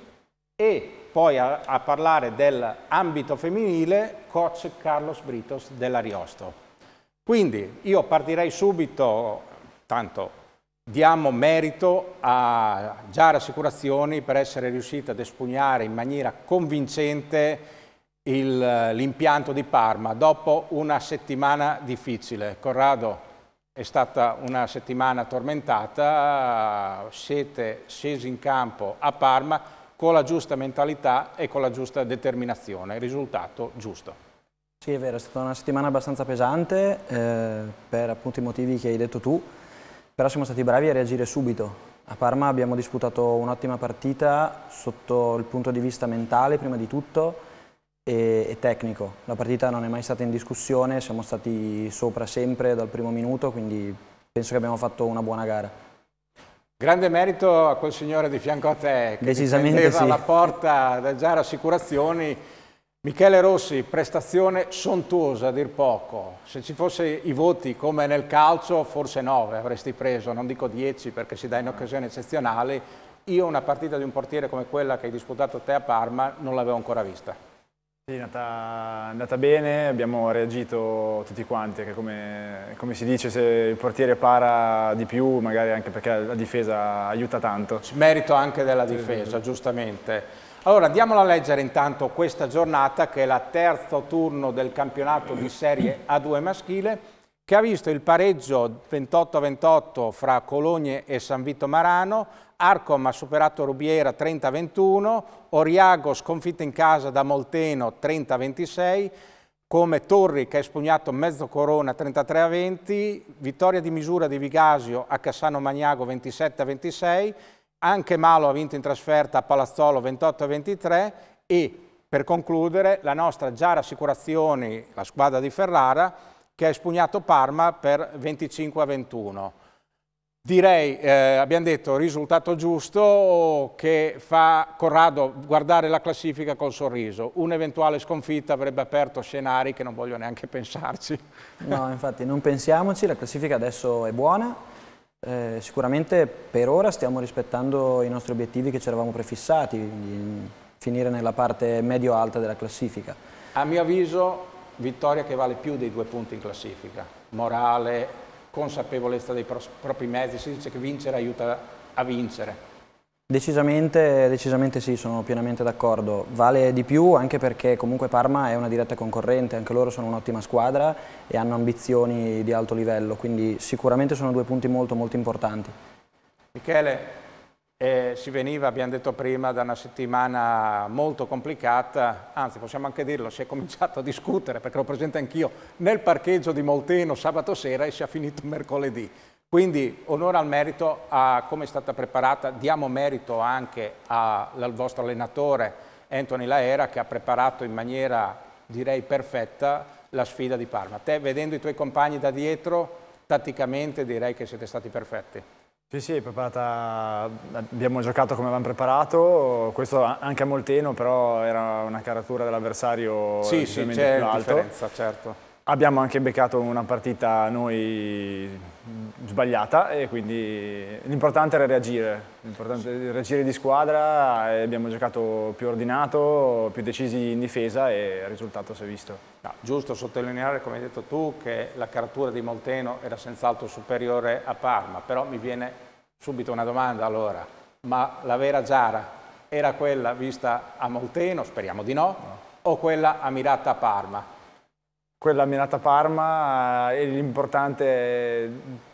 e poi a, a parlare dell'ambito femminile coach Carlos Britos dell'Ariosto. Quindi io partirei subito, tanto diamo merito a Giara Assicurazioni per essere riuscita ad espugnare in maniera convincente l'impianto di Parma dopo una settimana difficile. Corrado, è stata una settimana tormentata, siete scesi in campo a Parma con la giusta mentalità e con la giusta determinazione, il risultato giusto. Sì, è vero, è stata una settimana abbastanza pesante eh, per appunto i motivi che hai detto tu, però siamo stati bravi a reagire subito. A Parma abbiamo disputato un'ottima partita sotto il punto di vista mentale prima di tutto e, e tecnico. La partita non è mai stata in discussione, siamo stati sopra sempre dal primo minuto, quindi penso che abbiamo fatto una buona gara. Grande merito a quel signore di fianco a te che Decisamente sì. alla porta del Giara Assicurazioni. Michele Rossi, prestazione sontuosa a dir poco. Se ci fosse i voti come nel calcio, forse nove avresti preso, non dico dieci perché si dà in occasioni eccezionali. Io una partita di un portiere come quella che hai disputato te a Parma non l'avevo ancora vista. Sì, è andata, è andata bene, abbiamo reagito tutti quanti, che come, come si dice, se il portiere para di più, magari anche perché la difesa aiuta tanto. Merito anche della difesa, giustamente. Allora, andiamola a leggere intanto questa giornata, che è la terzo turno del campionato di Serie A due maschile, che ha visto il pareggio ventotto a ventotto fra Cologne e San Vito Marano. Arcom ha superato Rubiera trenta a ventuno, Oriago sconfitta in casa da Molteno trenta a ventisei, come Torri che ha espugnato Mezzo Corona trentatré a venti, vittoria di misura di Vigasio a Cassano Magnago ventisette a ventisei, anche Malo ha vinto in trasferta a Palazzolo ventotto a ventitré e per concludere la nostra Giara Assicurazioni, la squadra di Ferrara, che ha espugnato Parma per venticinque a ventuno. Direi, eh, abbiamo detto, risultato giusto che fa Corrado guardare la classifica col sorriso. Un'eventuale sconfitta avrebbe aperto scenari che non voglio neanche pensarci. No, infatti non pensiamoci, la classifica adesso è buona. Eh, sicuramente per ora stiamo rispettando i nostri obiettivi che ci eravamo prefissati, quindi finire nella parte medio-alta della classifica. A mio avviso, vittoria che vale più dei due punti in classifica. Morale, consapevolezza dei pro propri mezzi, si dice che vincere aiuta a vincere. Decisamente, decisamente sì, sono pienamente d'accordo. Vale di più anche perché comunque Parma è una diretta concorrente, anche loro sono un'ottima squadra e hanno ambizioni di alto livello, quindi sicuramente sono due punti molto molto importanti. Michele, eh, si veniva, abbiamo detto prima, da una settimana molto complicata, anzi possiamo anche dirlo, si è cominciato a discutere, perché lo presento anch'io, nel parcheggio di Molteno sabato sera e si è finito mercoledì. Quindi onore al merito a come è stata preparata, diamo merito anche a, al vostro allenatore Anthony Laera che ha preparato in maniera direi perfetta la sfida di Parma. Te vedendo i tuoi compagni da dietro, tatticamente direi che siete stati perfetti. Sì, sì, è preparata, abbiamo giocato come avevamo preparato, questo anche a Molteno, però era una caratura dell'avversario sì, sì, c'è più alto. differenza, certo. Abbiamo anche beccato una partita noi sbagliata e quindi l'importante era reagire, l'importante era reagire di squadra e abbiamo giocato più ordinato, più decisi in difesa e il risultato si è visto. No, giusto sottolineare, come hai detto tu, che la caratura di Molteno era senz'altro superiore a Parma, però mi viene subito una domanda allora, ma la vera Giara era quella vista a Molteno, speriamo di no, no. o quella ammirata a Parma? Quella mirata a Parma e l'importante è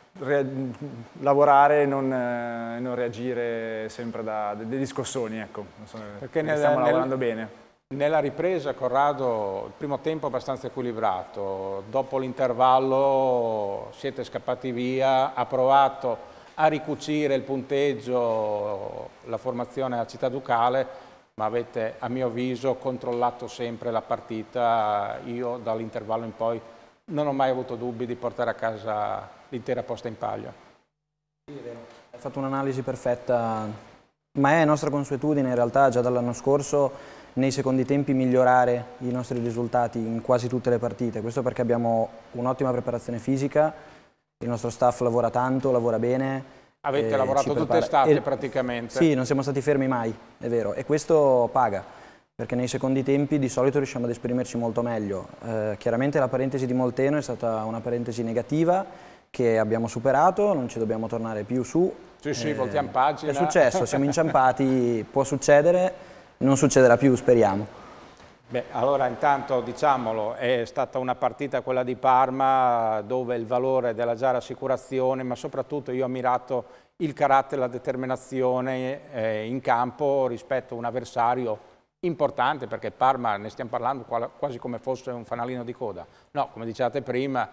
lavorare e non, eh, non reagire sempre da degli scossoni, ecco. So, perché nel, stiamo nel, lavorando bene. Nella ripresa Corrado, il primo tempo abbastanza equilibrato, dopo l'intervallo siete scappati via, ha provato a ricucire il punteggio la formazione a Città Ducale, ma avete, a mio avviso, controllato sempre la partita. Io dall'intervallo in poi non ho mai avuto dubbi di portare a casa l'intera posta in palio. Sì, è vero. Hai fatto un'analisi perfetta, ma è nostra consuetudine in realtà già dall'anno scorso nei secondi tempi migliorare i nostri risultati in quasi tutte le partite. Questo perché abbiamo un'ottima preparazione fisica, il nostro staff lavora tanto, lavora bene. Avete lavorato tutte estate praticamente. Sì, non siamo stati fermi mai, è vero, e questo paga, perché nei secondi tempi di solito riusciamo ad esprimerci molto meglio. Eh, chiaramente la parentesi di Molteno è stata una parentesi negativa che abbiamo superato, non ci dobbiamo tornare più su. Sì, sì, eh, voltiamo pagina. È successo, siamo inciampati, può succedere, non succederà più, speriamo. Beh, allora intanto diciamolo, è stata una partita quella di Parma dove il valore della Giara Assicurazione, ma soprattutto io ho ammirato il carattere e la determinazione eh, in campo rispetto a un avversario importante, perché Parma, ne stiamo parlando quasi come fosse un fanalino di coda. No, come dicevate prima,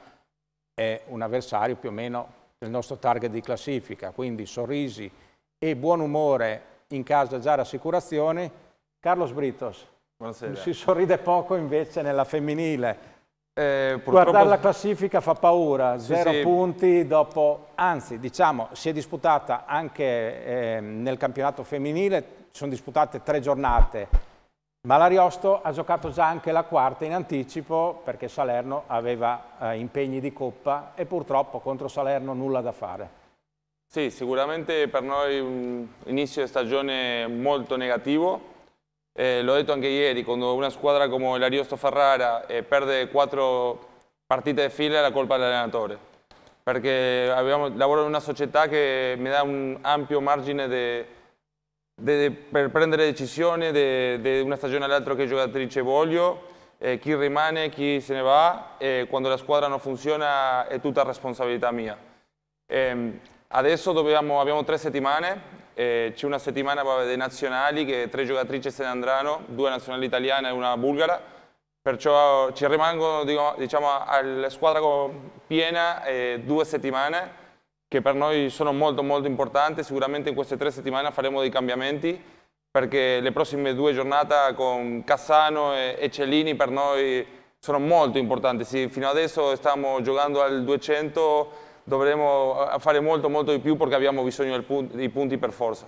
è un avversario più o meno del nostro target di classifica, quindi sorrisi e buon umore in casa Giara Assicurazione. Carlos Britos. Buonasera. Si sorride poco invece nella femminile. Eh, Guardare la classifica fa paura, sì, zero sì. punti dopo, anzi diciamo si è disputata anche eh, nel campionato femminile, sono disputate tre giornate, ma l'Ariosto ha giocato già anche la quarta in anticipo perché Salerno aveva eh, impegni di coppa e purtroppo contro Salerno nulla da fare. Sì, sicuramente per noi un inizio di stagione molto negativo. Eh, l'ho detto anche ieri, quando una squadra come l'Ariosto Ferrara eh, perde quattro partite di fila è la colpa dell'allenatore, perché abbiamo, lavoro in una società che mi dà un ampio margine de, de, de, per prendere decisioni di una stagione all'altra che giocatrice voglio, eh, chi rimane, chi se ne va, e quando la squadra non funziona è tutta responsabilità mia. Eh, adesso dobbiamo, abbiamo tre settimane. Eh, c'è una settimana vabbè, dei nazionali che tre giocatrici se ne andranno, due nazionali italiane e una bulgara, perciò ci rimangono diciamo, alla squadra piena eh, due settimane che per noi sono molto molto importanti. Sicuramente in queste tre settimane faremo dei cambiamenti perché le prossime due giornate con Cassano e, e Cellini per noi sono molto importanti. Sì, fino adesso stiamo giocando al duecento dovremo fare molto molto di più perché abbiamo bisogno del punti, dei punti per forza.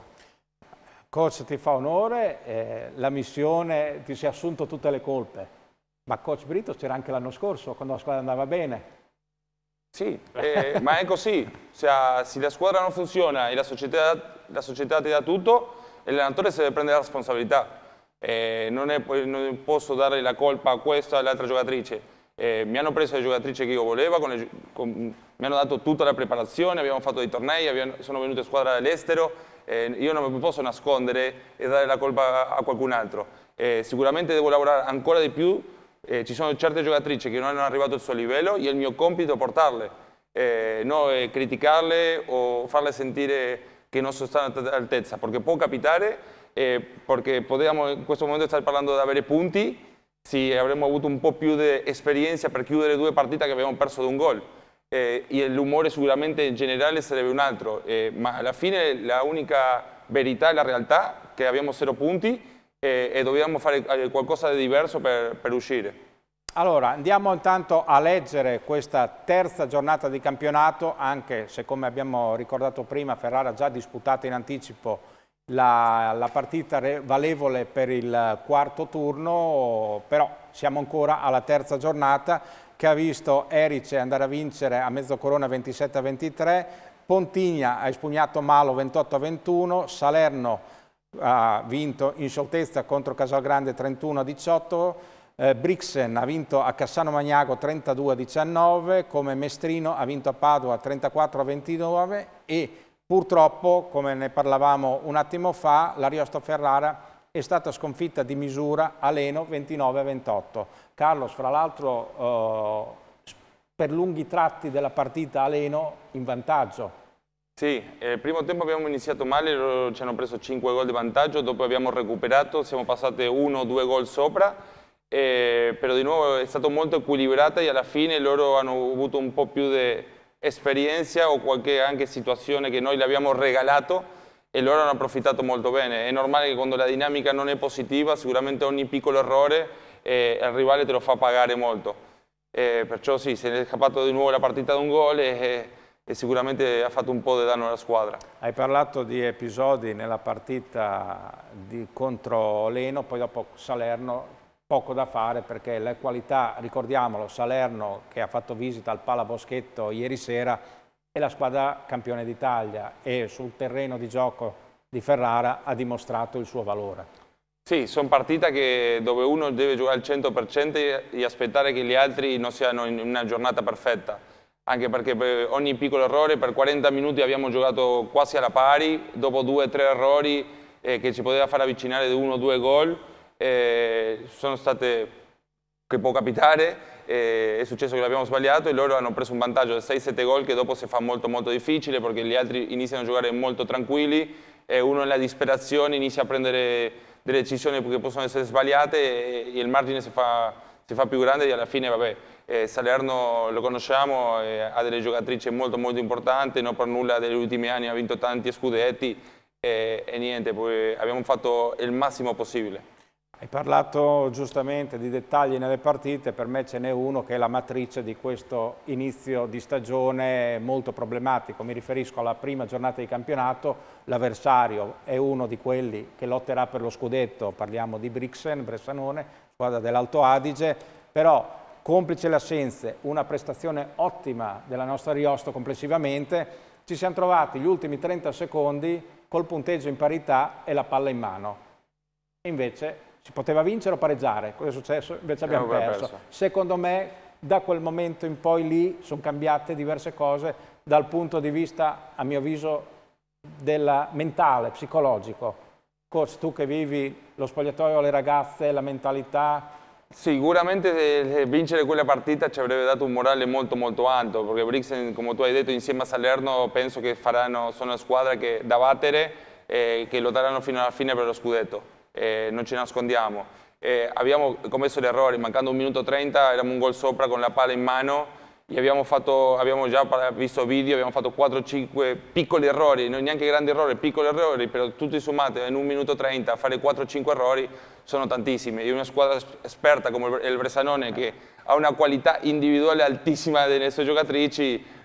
Coach, ti fa onore, eh, la missione, ti sei assunto tutte le colpe, ma coach Brito c'era anche l'anno scorso quando la squadra andava bene. Sì, eh, ma è così, cioè, se la squadra non funziona e la società, la società ti dà tutto, l'allenatore si deve prendere la responsabilità. Eh, non, è, non posso dare la colpa a questa o all'altra giocatrice. Eh, mi hanno preso le giocatrici che io volevo, con le, con, mi hanno dato tutta la preparazione, abbiamo fatto dei tornei, abbiamo, sono venute a squadra dall'estero. Eh, io non mi posso nascondere e dare la colpa a qualcun altro. Eh, sicuramente devo lavorare ancora di più. Eh, ci sono certe giocatrici che non hanno arrivato al suo livello e è il mio compito portarle, eh, non eh, criticarle o farle sentire che non sono state all'altezza, perché può capitare, eh, perché potevamo in questo momento stare parlando di avere punti, se avremmo avuto un po' più di esperienza per chiudere due partite che abbiamo perso di un gol. Eh, e l'umore sicuramente in generale sarebbe un altro, eh, ma alla fine la unica verità è la realtà, che abbiamo zero punti e, e dobbiamo fare qualcosa di diverso per, per uscire. Allora, andiamo intanto a leggere questa terza giornata di campionato, anche se come abbiamo ricordato prima Ferrara ha già disputato in anticipo la, la partita valevole per il quarto turno, però siamo ancora alla terza giornata che ha visto Erice andare a vincere a Mezzocorona ventisette a ventitré, Pontigna ha espugnato Malo ventotto a ventuno, Salerno ha vinto in scioltezza contro Casalgrande trentuno a diciotto, eh, Brixen ha vinto a Cassano Magnago trentadue a diciannove, come Mestrino ha vinto a Padova trentaquattro a ventinove e purtroppo, come ne parlavamo un attimo fa, l'Ariosto Ferrara è stata sconfitta di misura a Leno ventinove a ventotto. Carlos, fra l'altro, eh, per lunghi tratti della partita a Leno in vantaggio. Sì, il primo tempo abbiamo iniziato male, loro ci hanno preso cinque gol di vantaggio, dopo abbiamo recuperato, siamo passati uno o due gol sopra, eh, però di nuovo è stato molto equilibrata e alla fine loro hanno avuto un po' più di esperienza o qualche anche situazione che noi le abbiamo regalato e loro hanno approfittato molto bene. È normale che quando la dinamica non è positiva, sicuramente ogni piccolo errore eh, il rivale te lo fa pagare molto. Eh, perciò sì, se ne è scappato di nuovo la partita da un gol e, e sicuramente ha fatto un po' di danno alla squadra. Hai parlato di episodi nella partita di, contro Leno, poi dopo Salerno, poco da fare perché le qualità, ricordiamolo, Salerno che ha fatto visita al Palaboschetto ieri sera, è la squadra campione d'Italia e sul terreno di gioco di Ferrara ha dimostrato il suo valore. Sì, sono partite che, dove uno deve giocare al cento per cento e aspettare che gli altri non siano in una giornata perfetta. Anche perché per ogni piccolo errore, per quaranta minuti abbiamo giocato quasi alla pari, dopo due o tre errori eh, che ci poteva far avvicinare di uno o due gol, eh, sono state, che può capitare, eh, è successo che l'abbiamo sbagliato e loro hanno preso un vantaggio di sei sette gol che dopo si fa molto molto difficile perché gli altri iniziano a giocare molto tranquilli e uno nella disperazione inizia a prendere delle decisioni che possono essere sbagliate e, e il margine si fa, si fa più grande e alla fine vabbè, eh, Salerno lo conosciamo, eh, ha delle giocatrici molto molto importanti, non per nulla negli ultimi anni ha vinto tanti scudetti eh, e niente, poi abbiamo fatto il massimo possibile. Hai parlato giustamente di dettagli nelle partite, per me ce n'è uno che è la matrice di questo inizio di stagione molto problematico. Mi riferisco alla prima giornata di campionato, l'avversario è uno di quelli che lotterà per lo scudetto, parliamo di Brixen, Bressanone, squadra dell'Alto Adige, però complice le assenze, una prestazione ottima della nostra Ariosto complessivamente, ci siamo trovati gli ultimi trenta secondi col punteggio in parità e la palla in mano. E invece si poteva vincere o pareggiare, cosa è successo? Invece abbiamo perso. perso. Secondo me da quel momento in poi lì sono cambiate diverse cose dal punto di vista, a mio avviso, del mentale, psicologico. Coach, tu che vivi lo spogliatoio, le ragazze, la mentalità... Sicuramente vincere quella partita ci avrebbe dato un morale molto molto alto, perché Brixen, come tu hai detto, insieme a Salerno penso che faranno, sono una squadra che, da battere e che lotteranno fino alla fine per lo scudetto. Eh, non ci nascondiamo. Eh, abbiamo commesso gli errori, mancando un minuto trenta eravamo un gol sopra con la palla in mano e abbiamo, fatto, abbiamo già visto video, abbiamo fatto quattro cinque piccoli errori, non neanche grandi errori, piccoli errori, però tutti sommati in un minuto trenta fare quattro cinque errori sono tantissimi. E una squadra esperta come il Bressanone che ha una qualità individuale altissima delle sue giocatrici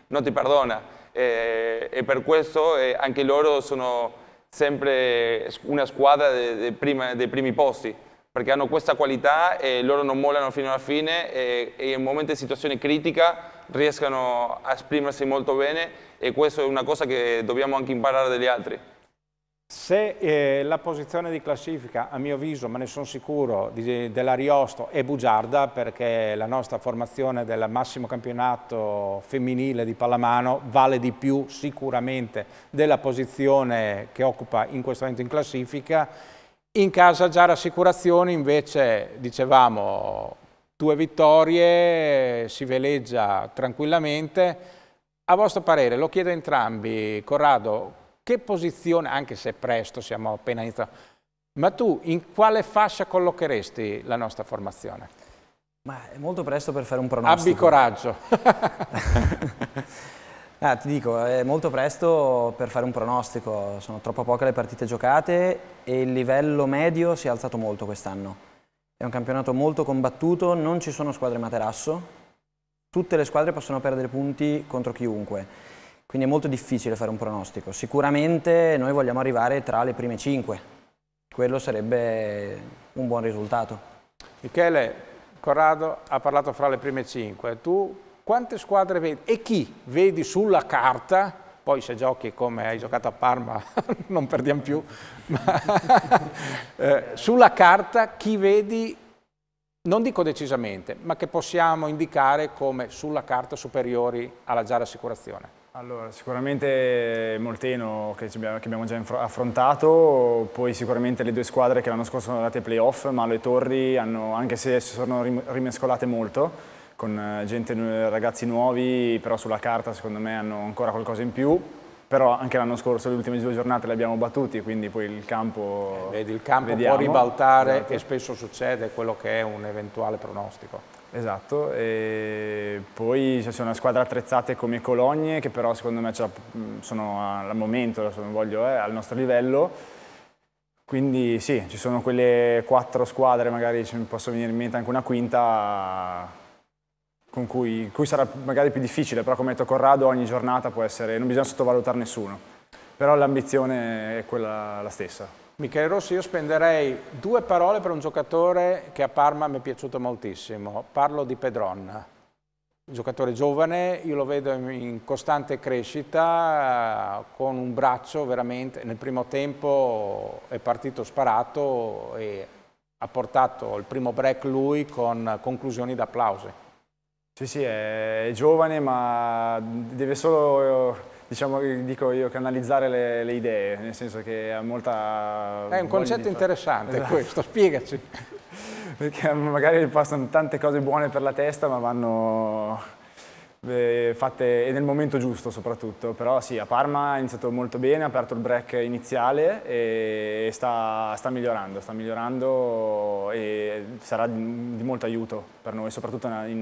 non ti perdona. Eh, e per questo eh, anche loro sono sempre una squadra dei, dei, prima, dei primi posti, perché hanno questa qualità e loro non mollano fino alla fine e, e in momenti di situazione critica riescono a esprimersi molto bene e questo è una cosa che dobbiamo anche imparare dagli altri. Se eh, la posizione di classifica, a mio avviso, ma ne sono sicuro, di, dell'Ariosto è bugiarda, perché la nostra formazione del massimo campionato femminile di pallamano vale di più sicuramente della posizione che occupa in questo momento in classifica. In casa Giara Assicurazioni invece, dicevamo, due vittorie, si veleggia tranquillamente. A vostro parere, lo chiedo a entrambi, Corrado, che posizione, anche se è presto, siamo appena iniziati, ma tu in quale fascia collocheresti la nostra formazione? Ma è molto presto per fare un pronostico. Abbi coraggio. Ah, ti dico, è molto presto per fare un pronostico, sono troppo poche le partite giocate e il livello medio si è alzato molto quest'anno. È un campionato molto combattuto, non ci sono squadre materasso, tutte le squadre possono perdere punti contro chiunque, quindi è molto difficile fare un pronostico. Sicuramente noi vogliamo arrivare tra le prime cinque, quello sarebbe un buon risultato. Michele, Corrado ha parlato fra le prime cinque, tu quante squadre vedi e chi vedi sulla carta, poi se giochi come hai giocato a Parma non perdiamo più, ma eh, sulla carta chi vedi, non dico decisamente, ma che possiamo indicare come sulla carta superiori alla Giara Assicurazione? Allora, sicuramente Molteno che abbiamo già affrontato, poi sicuramente le due squadre che l'anno scorso sono andate ai playoff, Malo e Torri, hanno, anche se si sono rimescolate molto, con gente, ragazzi nuovi, però sulla carta secondo me hanno ancora qualcosa in più, però anche l'anno scorso le ultime due giornate le abbiamo battute, quindi poi il campo... Eh, vedi, il campo vediamo, può ribaltare, esatto. E spesso succede quello che è un eventuale pronostico. Esatto, e poi ci sono squadre attrezzate come Cologne, che però secondo me sono al momento, adesso non voglio, eh, al nostro livello. Quindi sì, ci sono quelle quattro squadre, magari ci posso venire in mente anche una quinta, con cui, cui sarà magari più difficile, però come ha detto Corrado ogni giornata può essere, non bisogna sottovalutare nessuno, però l'ambizione è quella la stessa. Michele Rossi, io spenderei due parole per un giocatore che a Parma mi è piaciuto moltissimo, parlo di Pedron, un giocatore giovane, io lo vedo in costante crescita, con un braccio veramente, nel primo tempo è partito sparato e ha portato il primo break lui con conclusioni d'applausi. Sì, sì, è giovane, ma deve solo, diciamo, dico io, canalizzare le, le idee, nel senso che ha molta... È un concetto interessante, esatto. Questo, spiegaci. Perché magari passano tante cose buone per la testa, ma vanno eh, fatte e nel momento giusto soprattutto. Però sì, a Parma ha iniziato molto bene, ha aperto il break iniziale e sta, sta migliorando, sta migliorando e sarà di, di molto aiuto per noi, soprattutto in, in,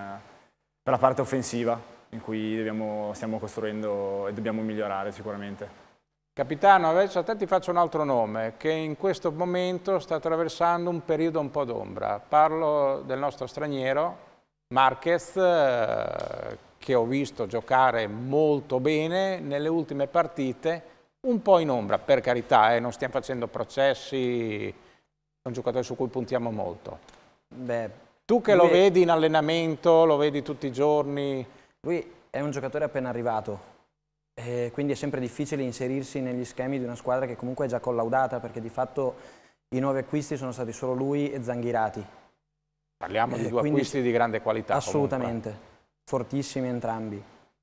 per la parte offensiva in cui dobbiamo, stiamo costruendo e dobbiamo migliorare sicuramente. Capitano, adesso a te ti faccio un altro nome che in questo momento sta attraversando un periodo un po' d'ombra. Parlo del nostro straniero, Marquez, eh, che ho visto giocare molto bene nelle ultime partite, un po' in ombra, per carità, eh, non stiamo facendo processi, è un giocatore su cui puntiamo molto. Beh, tu che lo vedi in allenamento, lo vedi tutti i giorni... Lui è un giocatore appena arrivato. E quindi è sempre difficile inserirsi negli schemi di una squadra che comunque è già collaudata, perché di fatto i nuovi acquisti sono stati solo lui e Zanghirati. Parliamo di eh, due acquisti di grande qualità. Assolutamente, comunque. Fortissimi entrambi.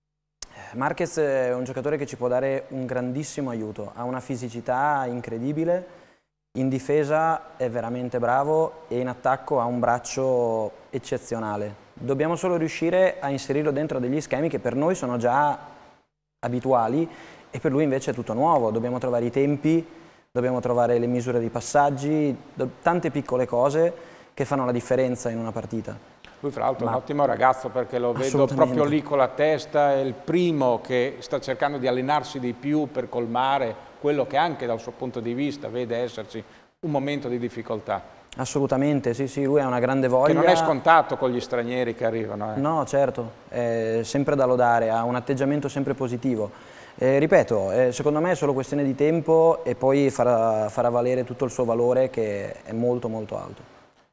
Marquez è un giocatore che ci può dare un grandissimo aiuto, ha una fisicità incredibile, in difesa è veramente bravo e in attacco ha un braccio eccezionale. Dobbiamo solo riuscire a inserirlo dentro degli schemi che per noi sono già abituali e per lui invece è tutto nuovo, dobbiamo trovare i tempi, dobbiamo trovare le misure dei passaggi, tante piccole cose che fanno la differenza in una partita. Lui fra l'altro è Ma... un ottimo ragazzo, perché lo vedo proprio lì con la testa, è il primo che sta cercando di allenarsi di più per colmare quello che anche dal suo punto di vista vede esserci un momento di difficoltà. Assolutamente, sì, sì, lui ha una grande voglia. Che non è scontato con gli stranieri che arrivano. Eh. No, certo, è sempre da lodare, ha un atteggiamento sempre positivo. Eh, ripeto, eh, secondo me è solo questione di tempo e poi farà, farà valere tutto il suo valore, che è molto molto alto.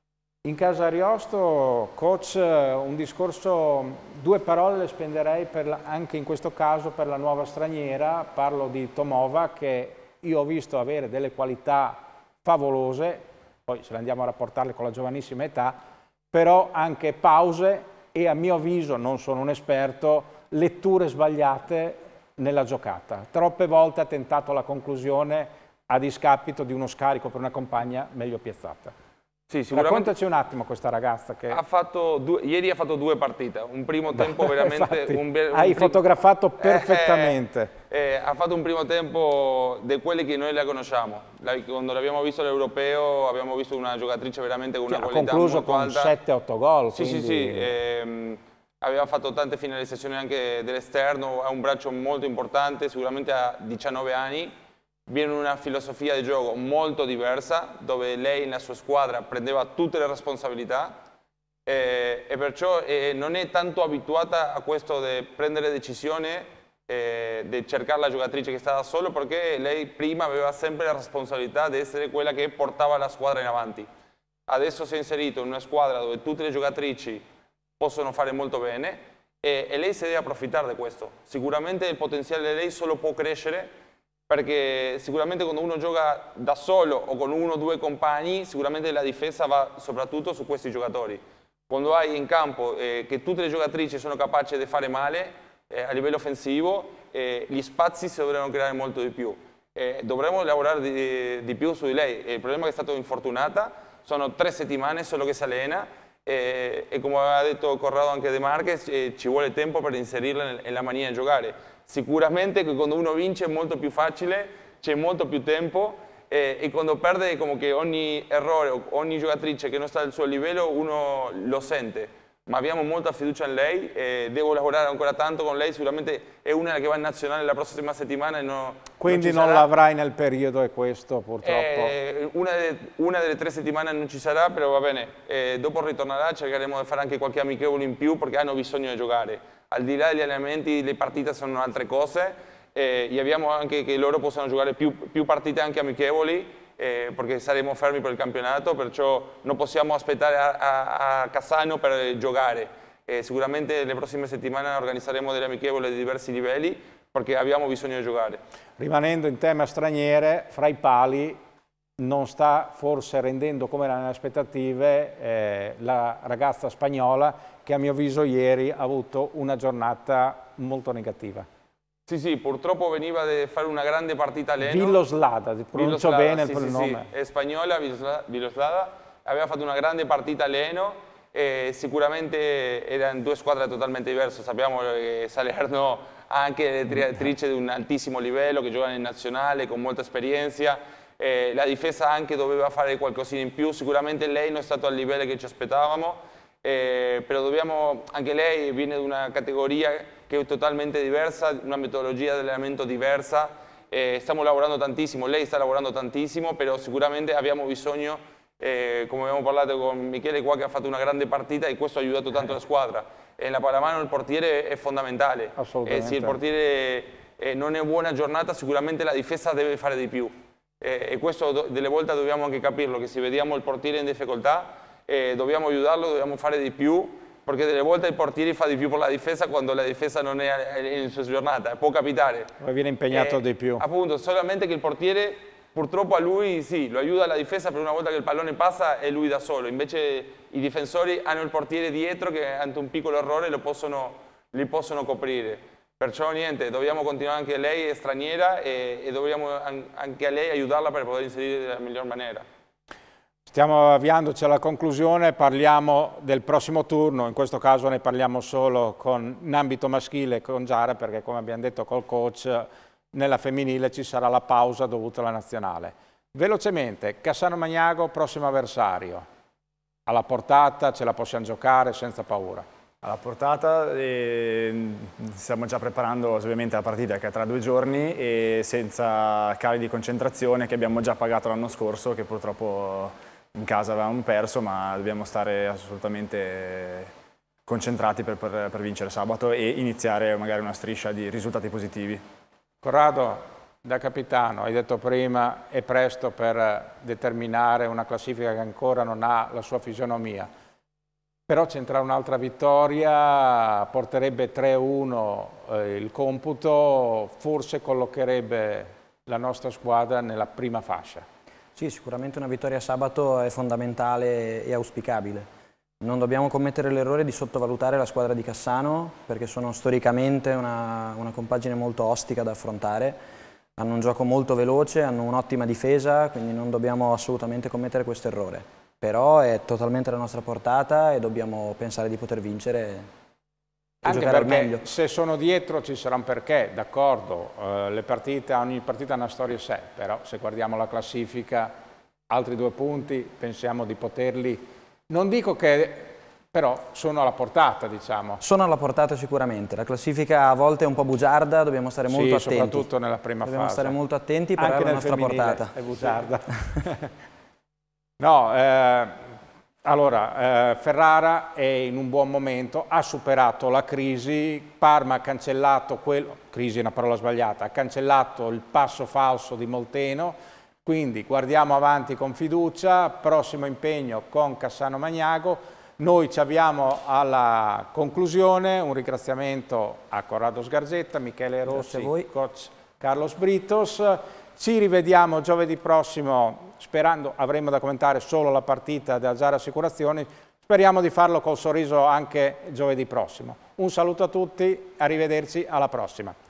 In casa Ariosto, coach, un discorso, due parole le spenderei per la, anche in questo caso per la nuova straniera. Parlo di Tomova, che io ho visto avere delle qualità favolose, poi se le andiamo a rapportarle con la giovanissima età, però anche pause e, a mio avviso, non sono un esperto, letture sbagliate nella giocata. Troppe volte ha tentato la conclusione a discapito di uno scarico per una compagna meglio piazzata. Sì, sicuramente. Raccontaci un attimo questa ragazza che... Ha fatto due, ieri ha fatto due partite, un primo tempo veramente... Infatti, un, un hai prim... fotografato perfettamente. Eh, eh, ha fatto un primo tempo di quelli che noi la conosciamo. La, quando l'abbiamo visto all'Europeo abbiamo visto una giocatrice veramente con una Sì, qualità ha concluso molto con alta. sette otto gol. Sì, quindi... sì, sì. Ehm, aveva fatto tante finalizzazioni anche dell'esterno, ha un braccio molto importante, sicuramente ha diciannove anni. Viene una filosofia di gioco molto diversa, dove lei nella sua squadra prendeva tutte le responsabilità eh, e perciò eh, non è tanto abituata a questo di prendere decisioni, eh, di cercare la giocatrice che sta da solo, perché lei prima aveva sempre la responsabilità di essere quella che portava la squadra in avanti. Adesso si è inserito in una squadra dove tutte le giocatrici possono fare molto bene e, e lei si deve approfittare di questo. Sicuramente il potenziale di lei solo può crescere, perché sicuramente quando uno gioca da solo o con uno o due compagni, sicuramente la difesa va soprattutto su questi giocatori. Quando hai in campo eh, che tutte le giocatrici sono capaci di fare male eh, a livello offensivo, eh, gli spazi si dovrebbero creare molto di più. Eh, dovremmo lavorare di, di più su di lei. Il problema è che è stata infortunata, sono tre settimane solo che si allena eh, e come aveva detto Corrado anche De Marquez, eh, ci vuole tempo per inserirla nella maniera di giocare. Sicuramente che quando uno vince è molto più facile, c'è molto più tempo eh, e quando perde come che ogni errore, ogni giocatrice che non sta al suo livello uno lo sente. Ma abbiamo molta fiducia in lei e devo lavorare ancora tanto con lei, sicuramente è una che va in nazionale la prossima settimana. E no, Quindi non, non l'avrai nel periodo, è questo purtroppo? Eh, una, de, una delle tre settimane non ci sarà, però va bene, eh, dopo ritornerà, cercheremo di fare anche qualche amichevole in più perché hanno bisogno di giocare. Al di là degli allenamenti, le partite sono altre cose eh, e abbiamo anche che loro possano giocare più, più partite anche amichevoli eh, perché saremo fermi per il campionato, perciò non possiamo aspettare a, a, a Cassano per giocare. Eh, sicuramente le prossime settimane organizzeremo delle amichevoli di diversi livelli perché abbiamo bisogno di giocare. Rimanendo in tema straniere, fra i pali non sta forse rendendo come erano le aspettative eh, la ragazza spagnola che a mio avviso ieri ha avuto una giornata molto negativa. Sì, sì, purtroppo veniva da fare una grande partita a Leno. Villoslada, pronuncio bene sì, il sì, nome. Sì, è spagnola, Villoslada, aveva fatto una grande partita a Leno e sicuramente erano due squadre totalmente diverse. Sappiamo che Salerno ha anche le triatrici di un altissimo livello che giocano in nazionale con molta esperienza. Eh, la difesa anche doveva fare qualcosina in più, sicuramente lei non è stato al livello che ci aspettavamo. Eh, però dobbiamo, anche lei viene da una categoria che è totalmente diversa, una metodologia di allenamento diversa, eh, stiamo lavorando tantissimo, lei sta lavorando tantissimo, però sicuramente abbiamo bisogno, eh, come abbiamo parlato con Michele qua che ha fatto una grande partita e questo ha aiutato tanto la squadra. E nella pallamano il portiere è fondamentale, eh, se il portiere eh, non è buona giornata sicuramente la difesa deve fare di più eh, e questo do, delle volte dobbiamo anche capirlo, che se vediamo il portiere in difficoltà Eh, dobbiamo aiutarlo, dobbiamo fare di più, perché delle volte il portiere fa di più per la difesa quando la difesa non è in sua giornata, può capitare. Poi viene impegnato eh, di più. Appunto, solamente che il portiere purtroppo a lui sì, lo aiuta la difesa per una volta che il pallone passa è lui da solo, invece i difensori hanno il portiere dietro che ante un piccolo errore lo possono, li possono coprire. Perciò niente, dobbiamo continuare anche lei, è straniera, e, e dobbiamo anche a lei aiutarla per poter inserire nella miglior maniera. Stiamo avviandoci alla conclusione, parliamo del prossimo turno, in questo caso ne parliamo solo con, in ambito maschile con Giara, perché come abbiamo detto col coach, nella femminile ci sarà la pausa dovuta alla nazionale. Velocemente, Cassano Magnago, prossimo avversario, alla portata, ce la possiamo giocare senza paura? Alla portata, eh, stiamo già preparando ovviamente la partita che è tra due giorni e senza cali di concentrazione che abbiamo già pagato l'anno scorso, che purtroppo in casa avevamo perso, ma dobbiamo stare assolutamente concentrati per, per, per vincere sabato e iniziare magari una striscia di risultati positivi. Corrado, da capitano, hai detto prima, è presto per determinare una classifica che ancora non ha la sua fisionomia, però c'entra un'altra vittoria, porterebbe tre a uno eh, il computo, forse collocherebbe la nostra squadra nella prima fascia. Sì, sicuramente una vittoria sabato è fondamentale e auspicabile. Non dobbiamo commettere l'errore di sottovalutare la squadra di Cassano, perché sono storicamente una, una compagine molto ostica da affrontare. Hanno un gioco molto veloce, hanno un'ottima difesa, quindi non dobbiamo assolutamente commettere questo errore. Però è totalmente alla nostra portata e dobbiamo pensare di poter vincere e Anche giocare al perché meglio. se sono dietro ci sarà un perché, d'accordo, eh, le partite, ogni partita ha una storia a sé, però se guardiamo la classifica, altri due punti, pensiamo di poterli, non dico che, però sono alla portata, diciamo. Sono alla portata sicuramente, la classifica a volte è un po' bugiarda, dobbiamo stare molto sì, attenti. soprattutto nella prima dobbiamo fase. stare molto attenti, però Anche è alla nel nostra femminile portata. è bugiarda. No, eh, allora, eh, Ferrara è in un buon momento, ha superato la crisi, Parma ha cancellato, quello, crisi è una parola sbagliata, ha cancellato il passo falso di Molteno, quindi guardiamo avanti con fiducia, prossimo impegno con Cassano Magnago. Noi ci avviamo alla conclusione, un ringraziamento a Corrado Sgarzetta, Michele Rossi, coach Carlos Britos. Ci rivediamo giovedì prossimo, sperando avremo da commentare solo la partita della Zara Assicurazioni, speriamo di farlo col sorriso anche giovedì prossimo. Un saluto a tutti, arrivederci, alla prossima.